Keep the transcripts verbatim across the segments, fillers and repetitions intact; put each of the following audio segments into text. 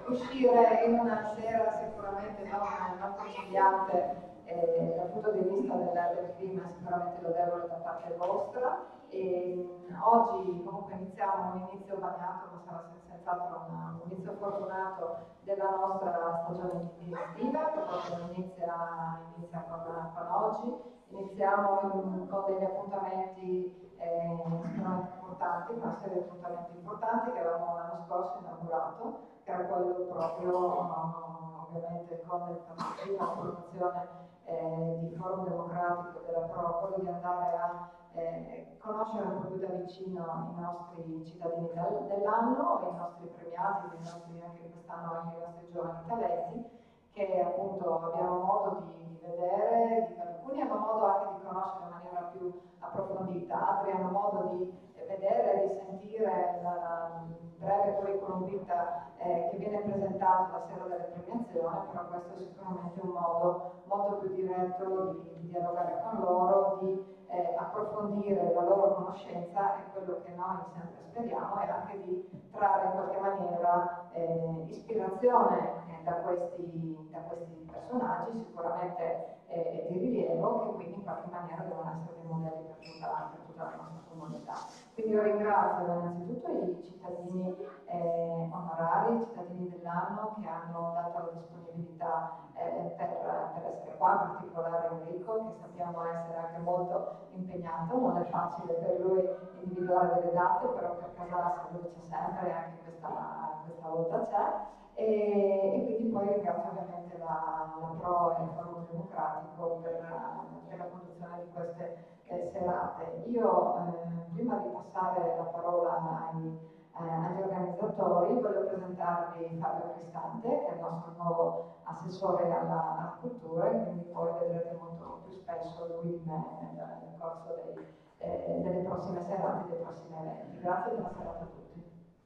uscire in una sera sicuramente non, non conciliante eh, dal punto di vista del, del clima, sicuramente lodevole da parte vostra. E, oggi comunque iniziamo un inizio bagnato, ma sarà senz'altro un, un inizio fortunato della nostra stagione estiva, che proprio inizia, inizia con, con oggi. Iniziamo con, con degli appuntamenti eh, sicuramente importanti, una serie di appuntamenti importanti che avevamo l'anno scorso inaugurato, che era quello proprio um, ovviamente con la formazione eh, di Forum Democratico della Pro, quello di andare a eh, conoscere un po' più da vicino i nostri cittadini dell'anno, i nostri premiati, i nostri, anche quest'anno anche i nostri giovani talenti, che appunto abbiamo modo di, di vedere, di, alcuni hanno modo anche di conoscere in maniera più approfondita, altri hanno modo di vedere e di sentire la breve curriculum vita eh, che viene presentato la sera delle premiazioni, però questo è sicuramente un modo molto più diretto di, di dialogare con loro, di eh, approfondire la loro conoscenza e quello che noi sempre speriamo è anche di trarre in qualche maniera eh, ispirazione eh, da, questi, da questi personaggi sicuramente eh, di rilievo, che quindi in qualche maniera devono essere dei modelli per tutta, per tutta la nostra comunità. Quindi io ringrazio innanzitutto i cittadini eh, onorari, i cittadini dell'anno che hanno dato la disponibilità eh, per, per essere qua, in particolare Enrico, che sappiamo essere anche molto impegnato, non è facile per lui individuare delle date, però per casarsi lui c'è sempre e anche questa, questa volta c'è. E, e quindi poi ringrazio ovviamente la, la Pro e il Forum Democratico per, per la conduzione di queste eh, serate. Io eh, prima di passare la parola ai, eh, agli organizzatori voglio presentarvi Fabio Cristante, che è il nostro nuovo assessore alla, alla cultura, e quindi poi vedrete molto più spesso lui di me nel, nel corso dei, eh, delle prossime serate e dei prossimi eventi. Grazie e buona serata a tutti.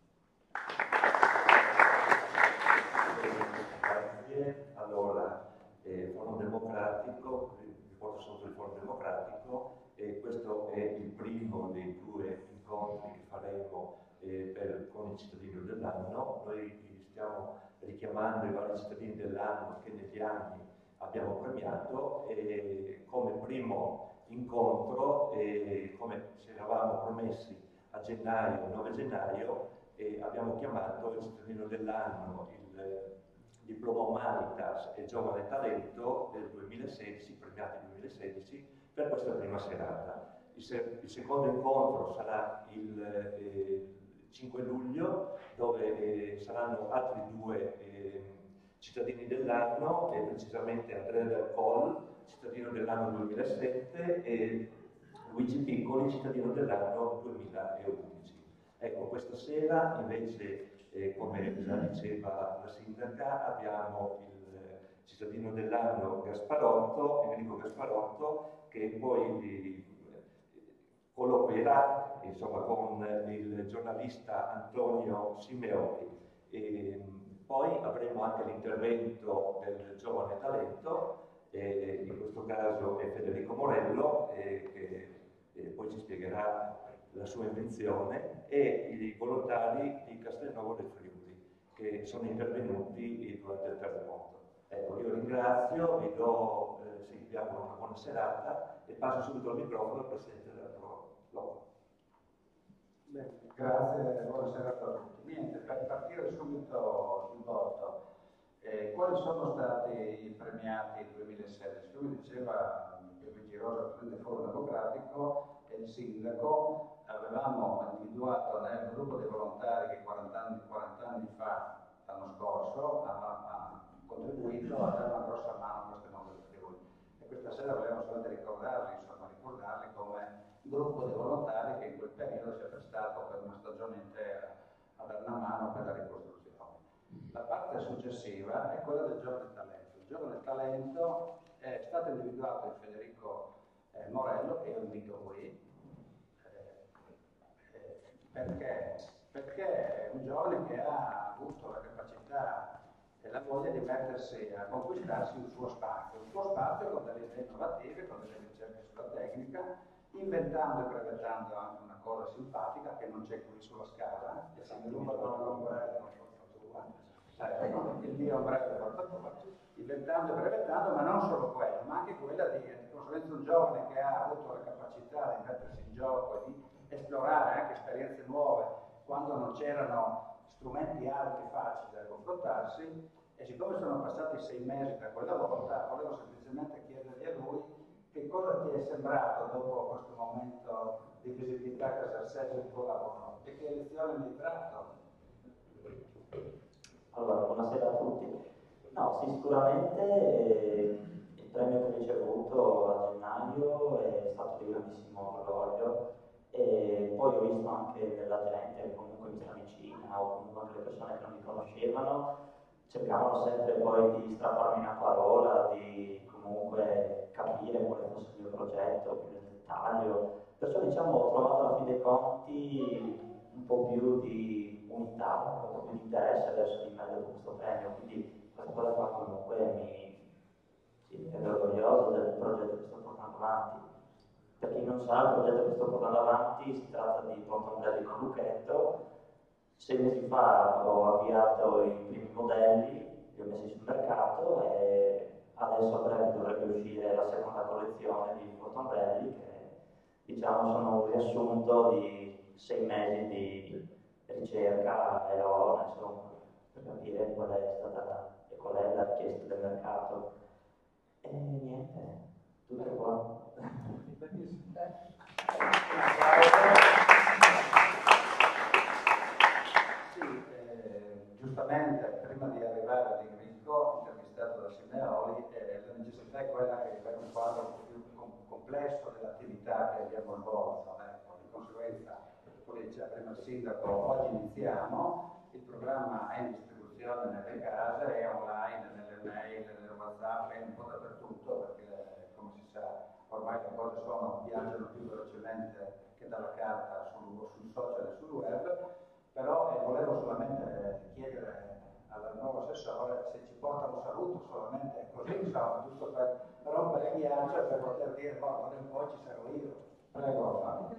Grazie. Allora, eh, Forum Democratico, vi porto sotto il Forum Democratico, e questo è il primo dei due incontri che faremo eh, per, con i cittadini dell'anno. Noi stiamo richiamando i vari cittadini dell'anno che negli anni abbiamo premiato e come primo incontro, e come ci eravamo promessi a gennaio, nove gennaio, e abbiamo chiamato il cittadino dell'anno, il Diploma Humanitas e Giovane Talento del duemilasedici, premiati nel duemilasedici, per questa prima serata. Il, se il secondo incontro sarà il eh, cinque luglio, dove eh, saranno altri due eh, cittadini dell'anno, eh, precisamente Andrea Del Col, cittadino dell'anno duemilasette, e Luigi Piccoli, cittadino dell'anno duemilaundici. Ecco, questa sera invece, eh, come già diceva la sindaca, abbiamo il eh, cittadino dell'anno Gasparotto, Enrico Gasparotto, che poi eh, colloquierà insomma, con il giornalista Antonio Simeoni. E poi avremo anche l'intervento del giovane talento, eh, in questo caso è Federico Morello, eh, che eh, poi ci spiegherà la sua invenzione, e i volontari di Castelnuovo del Friuli che sono intervenuti durante il terremoto. Ecco, io ringrazio, vi do, eh, sì, vi auguro una buona serata e passo subito il microfono al Presidente della Pro. Bene, grazie, buonasera a tutti. Niente, per partire subito sul voto, eh, quali sono stati i premiati nel duemilasedici? Come diceva Luigi Rosa, del Forum Democratico, e il sindaco, avevamo individuato nel gruppo dei volontari che quaranta anni, quaranta anni fa, l'anno scorso, ha, ha contribuito a dare una grossa mano a queste nuove Friuli. E questa sera volevamo solamente ricordarli, insomma, ricordarli come gruppo di volontari che in quel periodo si è prestato per una stagione intera a dare una mano per la ricostruzione. La parte successiva è quella del giovane talento. Il giovane talento è stato individuato in Federico eh, Morello, che io invito qui, eh, eh, perché? Perché è un giovane che ha avuto la capacità e la voglia di mettersi a conquistarsi un suo spazio, un suo spazio con delle idee innovative, con delle ricerche sulla tecnica, inventando e brevettando anche una cosa simpatica che non c'è qui sulla scala, che si è venuta con la eh, il mio breve diventando e brevettando, ma non solo quello, ma anche quella di, di conseguenza un giovane che ha avuto la capacità di mettersi in gioco e di esplorare anche esperienze nuove quando non c'erano strumenti altri facili da confrontarsi, e siccome sono passati sei mesi da quella volta, volevo semplicemente chiedergli a lui che cosa ti è sembrato dopo questo momento di visibilità casarsese del tuo lavoro e che lezione mi hai tratto. Allora, buonasera a tutti. No, sì, sicuramente eh, il premio che ho ricevuto a gennaio è stato di grandissimo orgoglio, e poi ho visto anche della gente che comunque mi sta vicina, o comunque anche le persone che non mi conoscevano cercavano sempre poi di strapparmi una parola, di comunque capire quale fosse il mio progetto più nel dettaglio. Perciò diciamo ho trovato alla fine dei conti un po' più di unità, un po' più di interesse verso di me dopo questo premio, quindi questa cosa qua comunque mi, sì, mi rende orgoglioso del progetto che sto portando avanti. Per chi non sa, il progetto che sto portando avanti si tratta di Pronto Ombrelli con Lucchetto. Sei mesi fa ho avviato i primi modelli, li ho messi sul mercato e adesso a breve dovrebbe uscire la seconda collezione di Pronto Ombrelli, che diciamo sono un riassunto di sei mesi di ricerca e lavoro, insomma, per capire qual è stata e qual è la richiesta del mercato. E niente, tutto qua. Sì, eh, giustamente prima di arrivare ad Enrico, intervistato da Simeoli, eh, la necessità è quella che avere un quadro un po' più com complesso dell'attività che abbiamo svolto. Ecco. Di conseguenza, come diceva prima il sindaco, oggi iniziamo, il programma è in distribuzione nelle case, è online, nelle mail, nelle WhatsApp, è un po' dappertutto, perché come si sa ormai le cose sono, viaggiano più velocemente che dalla carta sul, sul social e sul web. Però eh, volevo solamente chiedere al nuovo assessore se ci porta un saluto, solamente così, insomma, giusto per rompere il ghiaccio e per poter dire, oh, ora un po' ci sarò io. Prego, Fabio.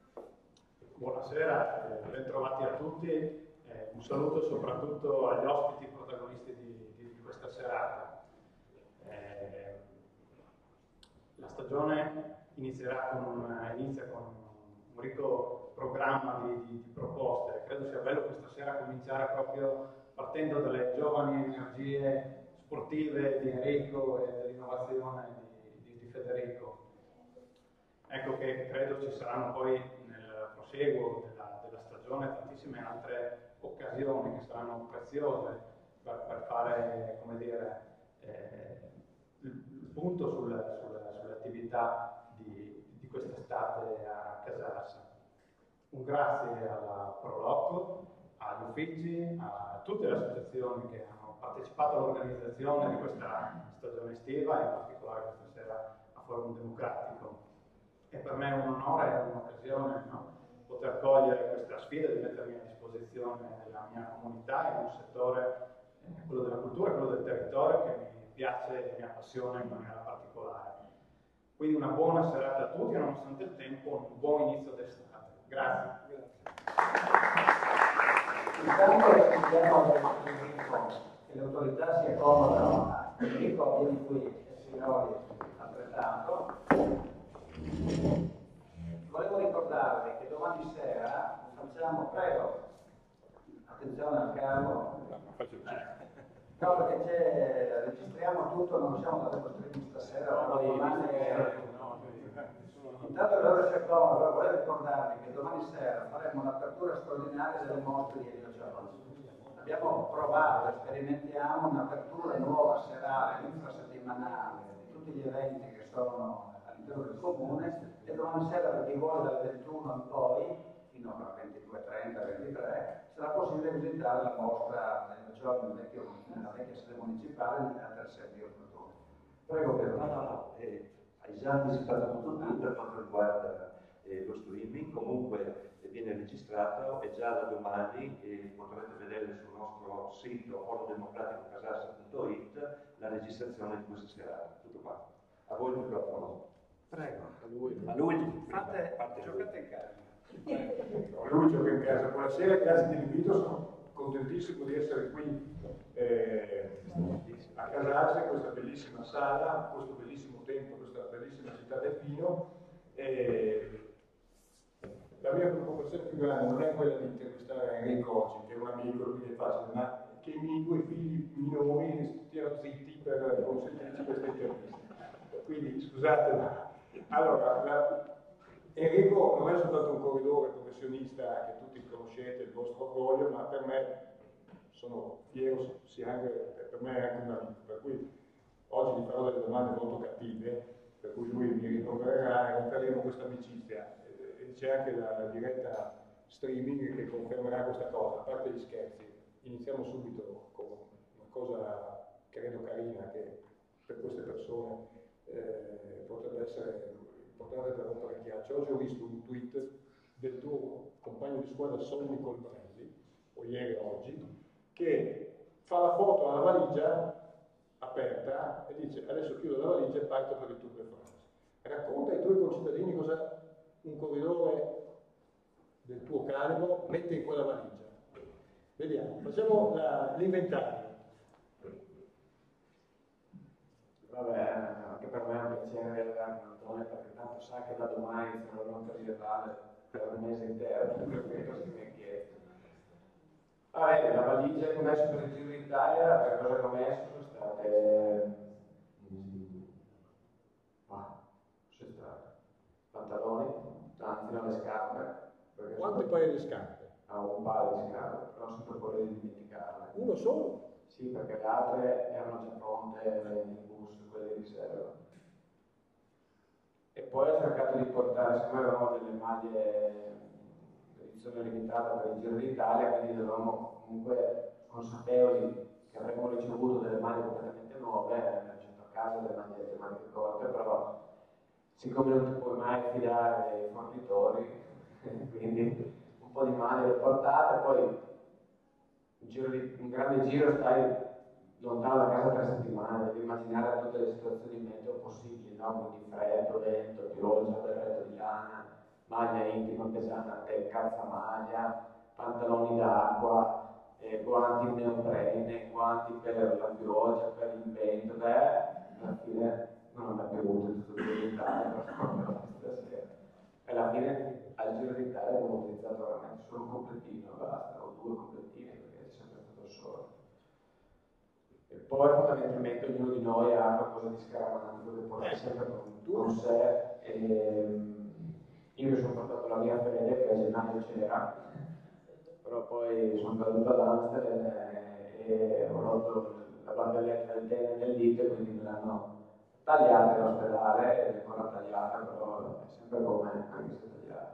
Buonasera, eh, ben trovati a tutti. Eh, un saluto soprattutto agli ospiti protagonisti di, di, di questa serata. Eh, la stagione inizierà con un, inizia con un ricco programma di, di, di proposte. Credo sia bello questa sera cominciare proprio partendo dalle giovani energie sportive di Enrico e dell'innovazione di, di, di Federico. Ecco che credo ci saranno poi nel proseguo della, della stagione tantissime altre occasioni che saranno preziose per, per fare, come dire, eh, il punto sul, sul, sulle attività di, di quest'estate a Casarsa. Un grazie alla Proloco, agli uffici, a tutte le associazioni che hanno partecipato all'organizzazione di questa stagione estiva, e in particolare questa sera a Forum Democratico. E per me è un onore e un'occasione, no? Poter cogliere questa sfida di mettermi a disposizione della mia comunità in un settore, eh, quello della cultura, quello del territorio, che mi piace e mi appassiona in maniera particolare. Quindi una buona serata a tutti e nonostante il tempo un buon inizio d'estate. Grazie. Intanto chiediamo all'Enrico che le autorità si accomodano. Enrico, vieni qui, e signori altrettanto. Volevo ricordarvi che domani sera facciamo, prego, attenzione al caso, no, perché c'è, registriamo tutto, non siamo da streaming stasera, no, domani è... Intanto che loro si accomodano, volevo ricordarvi che domani sera faremo un'apertura straordinaria delle mostre di Elio Giorgio. Abbiamo provato, sperimentiamo un'apertura nuova, serale, infrasettimanale di tutti gli eventi che sono all'interno del comune, e domani sera per chi vuole dalle ventuno in poi, fino alle ventidue e trenta, ventitré, sarà possibile visitare la mostra del giorno nel vecchio, nella vecchia sede municipale nelle altre sedi di Ortodone. Prego, Piero. No, no, no, eh, hai già anticipato tutto per quanto riguarda eh, lo streaming, comunque eh, viene registrato e già da domani eh, potrete vedere sul nostro sito forum democratico casarsa punto it la registrazione di questa serata. Tutto qua. A voi il microfono. Prego. A lui. A lui. Fate, parte giocate in casa. Lui gioca in casa. Buonasera, grazie dell'invito. Sono contentissimo di essere qui eh, a Casarsi, in questa bellissima sala, in questo bellissimo tempo, questa bellissima città del vino. E la mia preoccupazione più grande non è quella di intervistare Enrico oggi, che è un amico, quindi è facile, ma che i miei due figli minori stiano zitti per consentirci questa intervista. Quindi scusate, ma allora la, Enrico non è soltanto un corridore professionista che tutti conoscete, il vostro orgoglio, ma per me sono fiero, sia anche, per me è anche un amico, per cui oggi gli farò delle domande molto cattive, per cui lui mi ritroverà e faremo questa amicizia. E c'è anche la diretta streaming che confermerà questa cosa, a parte gli scherzi. Iniziamo subito con una cosa credo carina che per queste persone eh, potrebbe essere importante per rompere il ghiaccio. Oggi ho visto un tweet del tuo compagno di squadra Sonny Colbrelli, o ieri o oggi, che fa la foto alla valigia aperta e dice adesso chiudo la valigia e parto per il Tour de France. Racconta ai tuoi concittadini cosa un corridore del tuo calibro mette in quella valigia. Vediamo, facciamo l'inventario. Vabbè, anche per me è un piacere avere un Antonio, perché tanto sa che da domani inizierò la nota medievale per un mese intero, per questo che mi ha chiesto. Vabbè, la valigia che ho messo per il Giro d'Italia, per cosa che ho messo sono state mm, ah, sono state pantaloni, anzi non le scarpe. Quante paia di scarpe? Ah, un paio di scarpe, però ho sempre paura di dimenticarle. Uno solo? Sì, perché le altre erano già pronte in bus, quelle di riserva. E poi ho cercato di portare, siccome avevamo delle maglie edizione limitata per il Giro d'Italia, quindi dovevamo comunque consapevoli che avremmo ricevuto delle maglie completamente nuove, abbiamo fatto a casa delle magliette maniche corte, però siccome non ti puoi mai fidare dei fornitori, quindi un po' di maglie le portate, poi un, giro di, un grande giro stai lontano da casa tre settimane, devi immaginare tutte le situazioni meteo possibili, no? Quindi freddo, vento, pioggia, berretto di lana, maglia intima pesante, calzamaglia, pantaloni d'acqua, eh, guanti in neoprene, guanti per la pioggia, per il vento, beh, alla fine non ho mai bevuto tutto il Giro d'Italia, però stasera. E alla fine al Giro d'Italia abbiamo utilizzato veramente solo un completino, basta, o due completini, perché c'è sempre stato il sole. E poi fondamentalmente ognuno di noi ha qualcosa di scaramantico che porta sempre con, con sé. E, io mi sono portato la mia fede, che a gennaio c'era, però poi sono caduto ad Amsterdam e ho rotto la bandelletta del tene nel dito, quindi me l'hanno tagliata in ospedale, è ancora tagliata, però è sempre con me, anche se tagliata.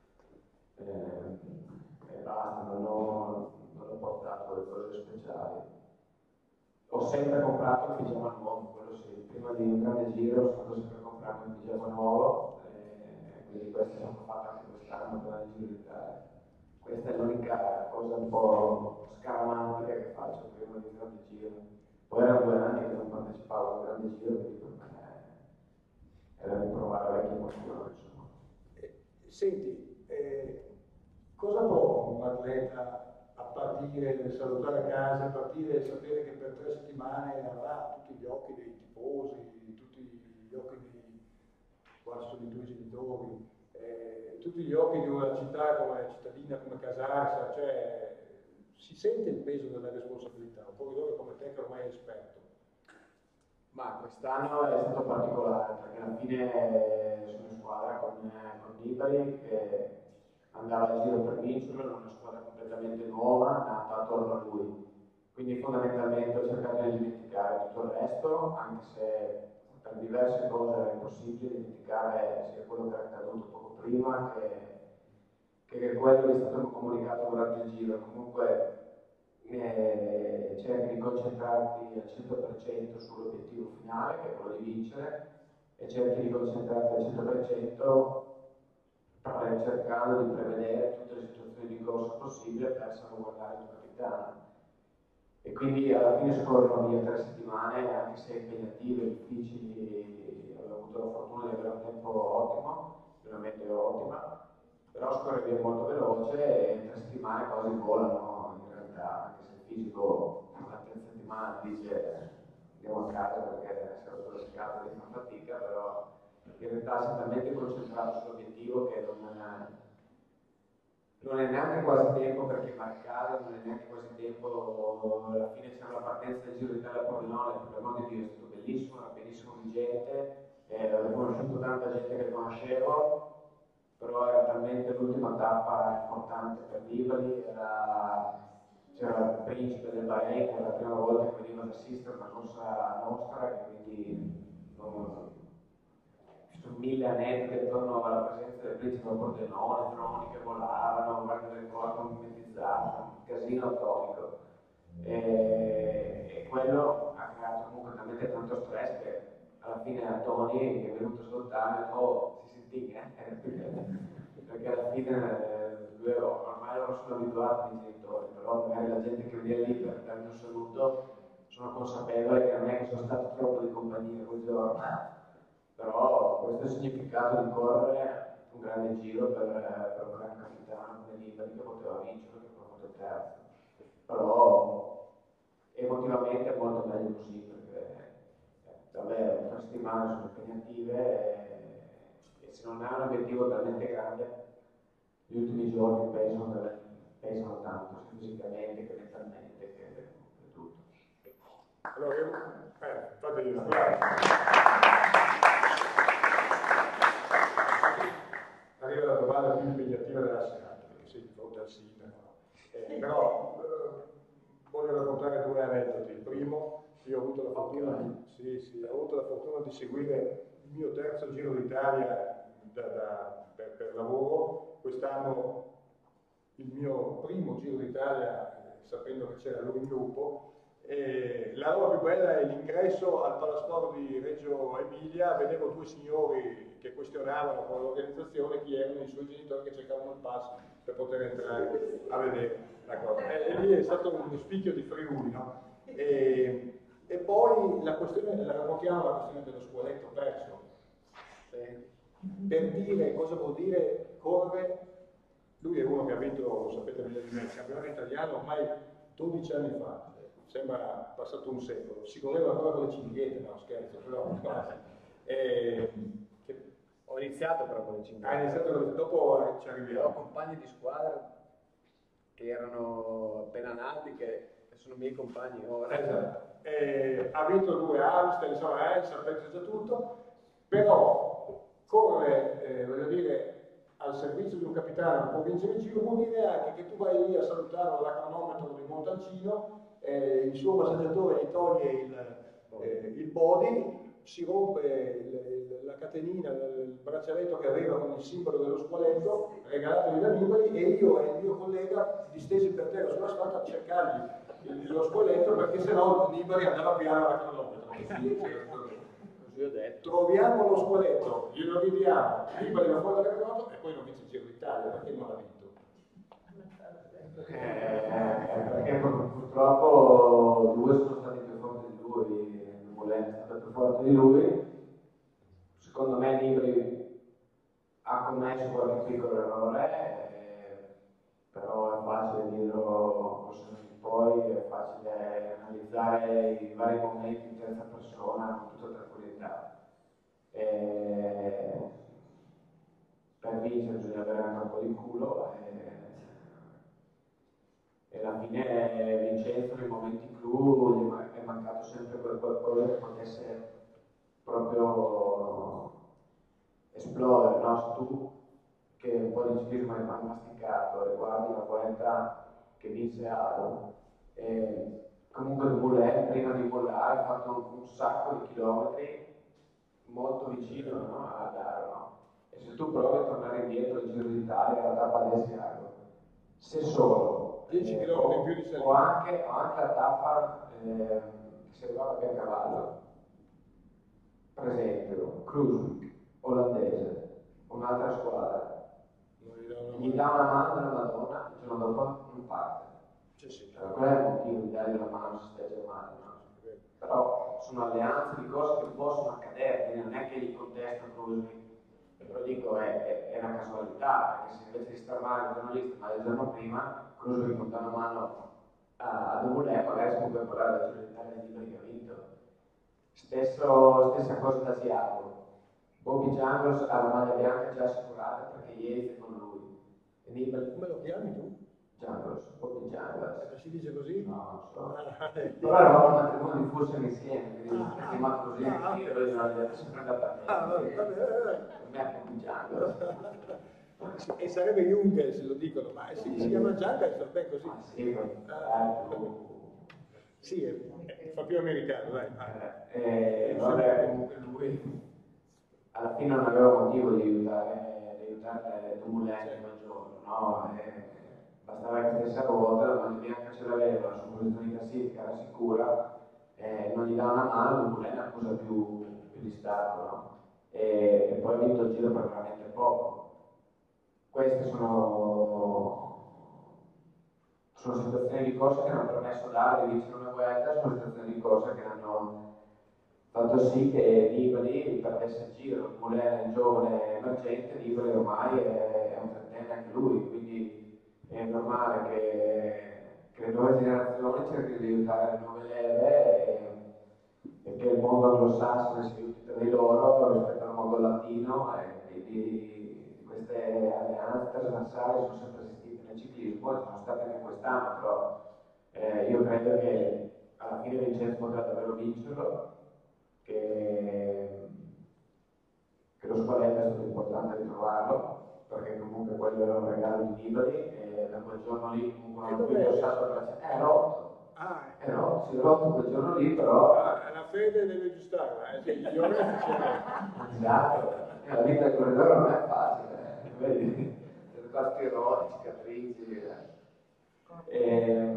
E, e basta, non ho, non ho portato le cose speciali. Ho sempre comprato un pigiama nuovo, quello sì, prima di un grande giro sono stato sempre a comprare un pigiama nuovo, e quindi questo è stato fatto anche quest'anno per il Giro d'Italia. Questa è l'unica cosa un po' scaramantica che faccio prima di un grande giro. Poi erano due anni che non partecipavo a un grande giro, quindi per me era riprovare la vecchia emozione, insomma. Senti, eh, cosa prova un atleta a partire, salutare a casa, a partire e sapere che per tre settimane avrà tutti gli occhi dei tifosi, tutti gli occhi di quali sono i tuoi genitori, eh, tutti gli occhi di una città come cittadina, come Casarsa, cioè si sente il peso della responsabilità, un corridore come te che ormai è esperto. Ma quest'anno è stato particolare perché alla fine sono in squadra con, con Nibali che andava al giro per vincerlo, era una squadra completamente nuova, nata attorno a lui. Quindi fondamentalmente ho cercato di dimenticare tutto il resto, anche se per diverse cose era impossibile dimenticare sia quello che era accaduto poco prima che, che quello che è stato comunicato durante il giro. Comunque eh, cerchi di concentrarti al cento per cento sull'obiettivo finale, che è quello di vincere, e cerchi di concentrarti al cento per cento cercando di prevedere tutte le situazioni di corsa possibile per salvaguardare il tuo capitano. E quindi alla fine scorrono via tre settimane, anche se impegnative, difficili, avevo avuto la fortuna di avere un tempo ottimo, una meteo ottima, però scorre via molto veloce e in tre settimane quasi volano in realtà. mentalità, anche se il fisico la terza settimana dice andiamo a casa perché si è rotto le scatole di far fatica, però in realtà si è talmente concentrato sull'obiettivo che non è, non è neanche quasi tempo perché marcare, non è neanche quasi tempo, alla fine c'era la partenza del Giro d'Italia a Pordenone, per l'amor di Dio è stato bellissimo, era pienissimo di gente, eh, avevo conosciuto tanta gente che conoscevo, però era talmente l'ultima tappa importante per Nibali, era, c'era il principe del Bahrain, era la prima volta che veniva ad assistere una corsa nostra, e quindi non, ci sono mille aneddoti attorno alla presenza del principe a Pordenone, droni che volavano, guardie del corpo mimetizzate, un casino atomico. E, e quello ha creato comunque talmente tanto stress che alla fine a Tony, che è venuto a salutare, oh, si sentì, eh? Perché alla fine eh, lui, ormai loro sono abituati ai genitori, però magari la gente che veniva lì per darmi un saluto sono consapevole che non è che sono stato troppo di compagnia quel giorno, però questo è il significato di correre un grande giro per, per un gran capitano come Nibali che poteva vincere, che poteva fatto terzo, però emotivamente è molto meglio così, perché eh, davvero tre settimane sono impegnative e, e se non hai un obiettivo talmente grande gli ultimi giorni pesano, pesano tanto, sia fisicamente che mentalmente che, che tutto. Allora, io, eh, fate io, scusate. Arriva la domanda più impegnativa della serata, perché sei di fronte al sindaco. Eh, però eh, voglio raccontare due aneddoti. Il primo, io ho avuto la fortuna di, sì, sì, ho avuto la fortuna di seguire il mio terzo Giro d'Italia da, da, per, per lavoro. Quest'anno il mio primo Giro d'Italia, eh, sapendo che c'era lui in gruppo. E la roba più bella è l'ingresso al Palasport di Reggio Emilia. Vedevo due signori che questionavano con l'organizzazione chi erano i suoi genitori che cercavano il pass per poter entrare a vedere la cosa. E, e lì è stato uno spicchio di Friuli, no? E, e poi la questione, la raccontiamo la questione dello squaletto perso. Eh, per dire cosa vuol dire correre, lui è uno che ha vinto, lo sapete meglio di me, il campionato italiano ormai dodici anni fa. Sembra passato un secolo, si correva ancora con le cinghiette, no scherzo, però eh, che... Ho iniziato però con le cinghiette. Ha iniziato con le... dopo ci arriviamo. Ho compagni di squadra che erano appena nati, che sono miei compagni ora. Esatto. Eh, ha vinto due Amstel, insomma, eh, sapete già tutto, però correre, eh, voglio dire, al servizio di un capitano che può vincere il giro vuol dire anche che tu vai lì a salutare la cronometro di Montalcino. Eh, il suo massaggiatore gli toglie il, eh, il body, si rompe il, il, la catenina, il, il braccialetto che aveva con il simbolo dello squaletto regalatogli da Nibali, e io e il mio collega distesi per terra sull'asfalto a cercargli il, lo squaletto, perché sennò Nibali andava piano alla cronometro. Così ho detto. Troviamo lo squaletto, glielo ridiamo, Nibali va fuori dalla cronometro e poi non vince il Giro d'Italia, perché non l'ha vinto? Eh, perché purtroppo due sono stati più forti di lui, Dumoulin è stato più forte di lui. Secondo me Nibali ha commesso qualche piccolo errore, eh, però è facile dirlo così in poi, è facile analizzare i vari momenti in terza persona con tutta tranquillità. Eh, per vincere bisogna avere anche un po' di culo. Eh, E alla fine Vincenzo nei momenti clou gli è mancato sempre quel qualcosa che potesse proprio esplodere, no? Se tu che un po' di ciclismo hai masticato e guardi la Vuelta che vince Aro, e comunque Dumoulin prima di mollare ha fatto un, un sacco di chilometri molto vicino, no? Ad Aro, no? E se tu provi a tornare indietro al Giro d'Italia, alla tappa di Asiago, se solo dieci eh, chilometri o, in più di salita, o anche, o anche la tappa eh, che si arrivava a cavallo, per esempio Kruijswijk, olandese, un'altra squadra, gli dà una mano della Madonna, il giorno dopo non parte. Sì, sì. Cioè, quello è il motivo di dargli una mano se stai male, no? Però sono alleanze di cose che possono accadere, quindi non è che gli contesto Kruijswijk. Lo dico, è, è, è una casualità, perché se invece di star male il giornalista, ma il giorno prima, Kruijswijk non dà una mano a Dumoulin, magari si può ben parlare della Giro d'Italia di Nibali che ha vinto. Stesso, stessa cosa da Asiago. Bobby Jungels ha la maglia bianca già assicurata perché ieri è con lui. E Nibali... Come lo chiami tu? Jungels, Bobby Jungels. Si dice così? No, non so. Ah, eh. Però eravamo un matrimonio di fusione insieme, quindi Ah, è chiamato così, ah, io lui non l'ha sempre andata Ah, a vabbè, me. vabbè, vabbè. Per me è Bobby Jungels. E sarebbe Juncker se lo dicono, ma si, si chiama Juncker, beh così. Ah, sì, Ah, poi, sì, è, è, fa più americano, dai. eh, vabbè, comunque lui alla fine non aveva motivo di aiutare, di aiutare Dumoulin in quel giorno, no? Eh, bastava che stesse a ruota, la maglia bianca ce l'aveva, la sua posizione di classifica era sicura, eh, non gli dà una mano, Dumoulin accusa più, più distacco, no? E, e poi ha vinto il giro per veramente poco. Queste sono, sono situazioni di corsa che hanno permesso d'Arri di vincere una guerra, sono situazioni di corsa che hanno fatto sì che Nibali perdesse il giro. Dumoulin è un giovane emergente, Nibali ormai è, è un trentenne anche lui, quindi è normale che, che le nuove generazioni cerchino di aiutare le nuove leve e, e che il mondo anglosassone si aiuti tra di loro rispetto al mondo latino, e quindi queste alleanze trasversali sono sempre esistite nel ciclismo e sono state anche quest'anno, però eh, io credo che alla fine Vincenzo potrà davvero vincerlo, che, che lo spavento è stato importante ritrovarlo, perché comunque quello era un regalo di Nibali e da quel giorno lì comunque non ho più indossato la braccia. È rotto, Ah, è rotto, si è rotto quel giorno lì, però... ah, la fede deve aggiustarla, eh? Gli orecchi c'è. Esatto, la vita del corridore non è facile, vedi, delle parti rotte, cicatrici, eh. e,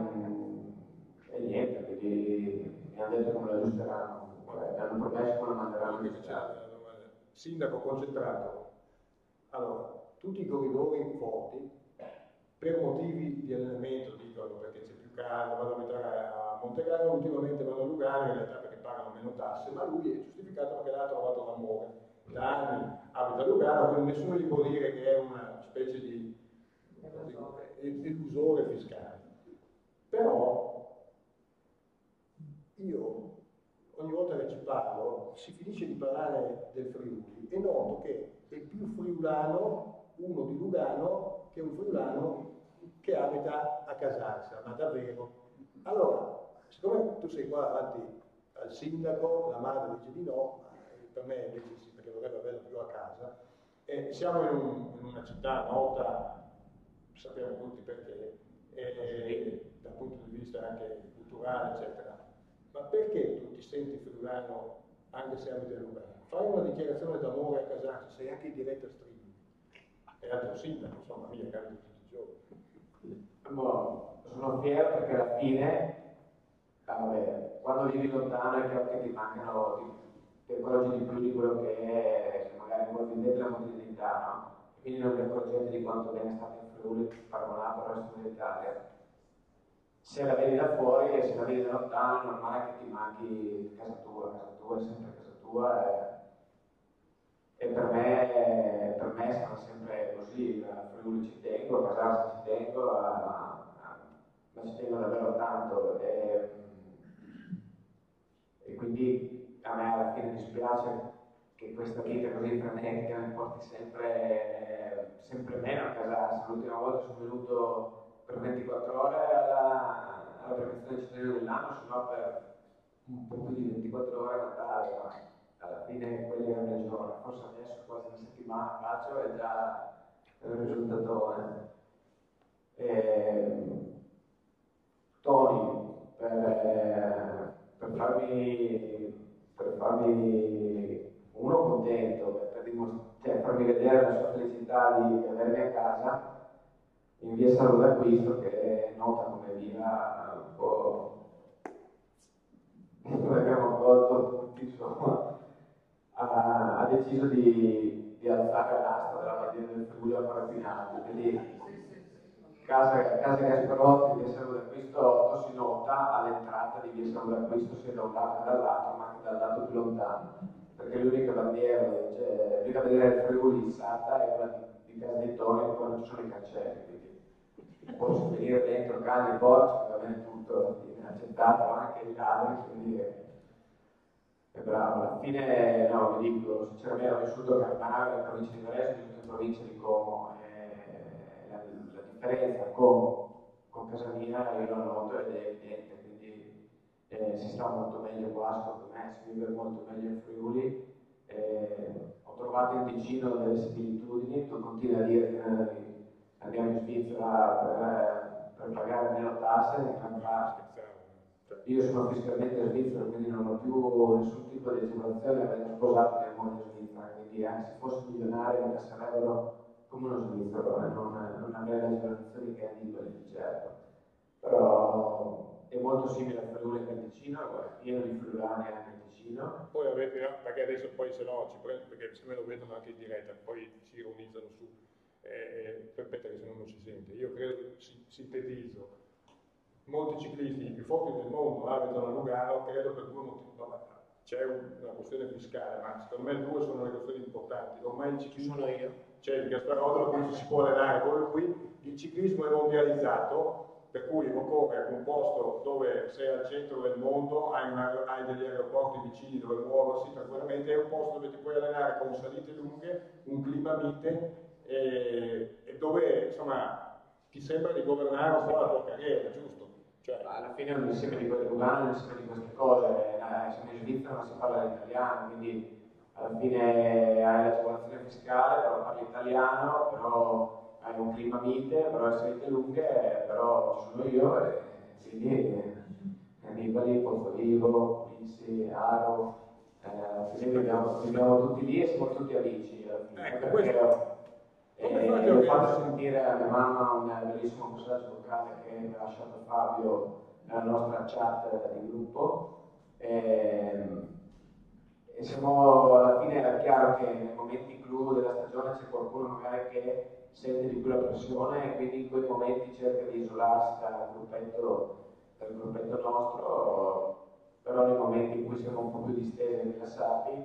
e niente, quindi mi hanno detto come lo aggiusteranno, mi hanno promesso che lo manderanno Anche se c'è la domanda. Sindaco concentrato. Allora, tutti i corridori forti, per motivi di allenamento, dicono perché c'è più caldo, vanno a mettere a Montegrano, ultimamente vanno a Lugano, in realtà perché pagano meno tasse, ma lui è giustificato perché là ha trovato l'amore. Da anni abita a Lugano, quindi nessuno gli può dire che è una specie di illusore fiscale. Però io ogni volta che ci parlo si finisce di parlare del Friuli e noto che è più friulano uno di Lugano che un friulano che abita a Casarsa, ma davvero. Allora, siccome tu sei qua davanti al sindaco, la madre dice di no, ma per me invece sì, perché vorrebbe averlo più a casa, e siamo in, un, in una città nota, sappiamo tutti perché, e, dal punto di vista anche culturale, eccetera. Ma perché tu ti senti friulano anche se abiti a Lugano? Fai una dichiarazione d'amore a Casarsa, sei anche in diretta streaming. E altro sindaco, insomma, via, cambia tutti i giorni. Boh, sono fiero perché alla fine, vabbè, quando vivi lontano è chiaro che ti mancano, ti, ti accorgi di più di quello che è, che magari voi vivete la quotidianità, no? Quindi non vi accorgete di quanto bene state in Friuli paragonato al resto dell'Italia. Se la vedi da fuori e se la vedi da lontano è normale che ti manchi casa tua, casa tua è sempre casa tua e, e per me, per me sarà sempre così, a Friuli ci tengo, a Casarsa ci tengo, a, a, ma ci tengo davvero tanto e, e quindi a me alla fine dispiace che questa vita così frenetica mi porti sempre, sempre meno a Casarsa. L'ultima volta sono venuto per ventiquattro ore alla, alla premiazione cittadina dell'anno, se no per un po' più di ventiquattro ore a Natale, ma alla fine quelli erano i giorni, forse adesso quasi una settimana faccio è già un risultatone. E, Tony, per, per, farmi, per farmi uno contento, per, dimostr- cioè, farmi vedere la sua felicità di avermi a casa, in via Salvo d'Acquisto, che è nota come via un po' dove abbiamo accolto tutti, insomma, ha, ha deciso di, di alzare l'asta della bandiera del Friuli ancora più in alto. Quindi casa, casa Gasperotti, via Salvo d'Acquisto otto si nota all'entrata di via Salvo d'Acquisto sia da un lato che dall'altro, ma anche dal lato più lontano, perché l'unica bandiera, cioè, l'unica bandiera del Friuli issata è quella di, di Casa Toni, e poi non ci sono i cancelli. Posso venire dentro cani, porci, va bene tutto, molto alla fine, ha accettato anche i ladri, quindi è, è bravo. Alla fine, no, vi dico, sinceramente ho vissuto a Carnaro, in provincia di Varese, ho vissuto in provincia di Como, e la, la differenza con, con casa mia io la noto ed è evidente, quindi eh, si sta molto meglio qua, secondo me, si vive molto meglio in Friuli. Eh, ho trovato in Ticino delle similitudini, tu continui a dire che andiamo in Svizzera per, per pagare meno tasse, in realtà io sono fiscalmente svizzero, quindi non ho più nessun tipo di agevolazione, avendo sposato mia moglie svizzera, quindi anche se fossi milionario mi tasserebbero come uno svizzero e non, non avrei le agevolazioni che hanno di certo. Però è molto simile al Friuli che al Ticino, è pieno di friulani anche il Ticino. Poi avete, no, perché adesso poi se no ci prendo, perché se me lo vedono anche in diretta, poi si ironizzano su, eh, aspetta che se no non si sente, io credo, si, sintetizzo, molti ciclisti i più forti del mondo abitano a Lugano, credo per due motivi. C'è una questione fiscale, ma secondo me due sono le questioni importanti. Ormai il ciclismo, sono io, c'è il Gasparotto, qui ci si può allenare, quello qui, il ciclismo è mondializzato, per cui occorre un posto dove sei al centro del mondo, hai, una, hai degli aeroporti vicini dove muoversi tranquillamente, è un posto dove ti puoi allenare con salite lunghe, un clima mite e, e dove insomma ti sembra di governare un po' la tua carriera, giusto? Cioè, alla fine è un insieme di quelle Lugano, è un insieme di queste cose, eh, siamo in Svizzera ma si parla l'italiano, quindi alla fine hai l'agevolazione fiscale, però parli italiano, però hai un clima mite, però hai salite lunghe, però ci sono io e quindi Annibali, Pozzolivo, Pulissi, Aro, eh, alla fine viviamo, viviamo tutti lì e siamo tutti amici alla fine, ecco, perché questo... e ho fatto sentire a mia mamma un bellissimo passaggio vocale che mi ha lasciato Fabio nella nostra chat di gruppo e, e siamo alla fine è chiaro che nei momenti clou della stagione c'è qualcuno magari che sente di più la pressione e quindi in quei momenti cerca di isolarsi dal gruppetto, dal gruppetto nostro, però nei momenti in cui siamo un po' più distesi e rilassati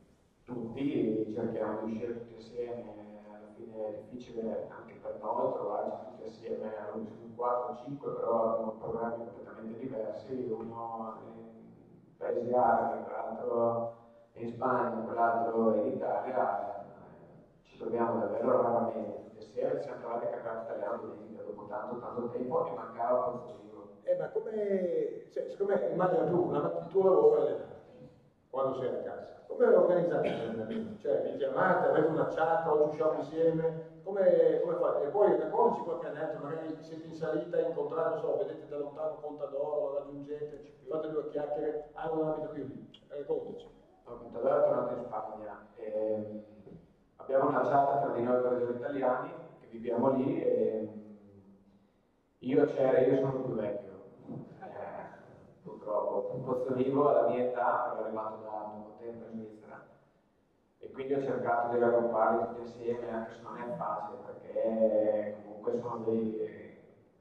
tutti cerchiamo di uscire tutti assieme. È difficile anche per noi trovarci tutti assieme, siamo quattro o cinque, però abbiamo programmi completamente diversi, uno in paesi arabi, quell'altro in Spagna, quell'altro in Italia, ci troviamo davvero raramente tutti assieme, siamo trovati a campionato italiano domenica dopo tanto tanto tempo e mancava Pozzolivo. Eh ma come, cioè, secondo me, immagina tu, il tuo lavoro è quando sei a casa. Come organizzate l'allenamento? Cioè, vi chiamate, avete una chat, oggi usciamo insieme, come, come fate? E poi raccontaci qualche aneddoto, magari siete in salita, incontrate, non so, vedete da lontano Contadoro, lo raggiungete, fate due chiacchiere, ah non abito più lì, raccontaci. No, Contadoro è tornato in Spagna, e abbiamo una chat tra di noi corridori italiani, che viviamo lì, e io, io sono più vecchio, eh, purtroppo, un Pozzolivo alla mia età, però è arrivato da poco tempo in Svizzera e quindi ho cercato di raggrupparli tutti assieme, anche se non è facile perché comunque sono dei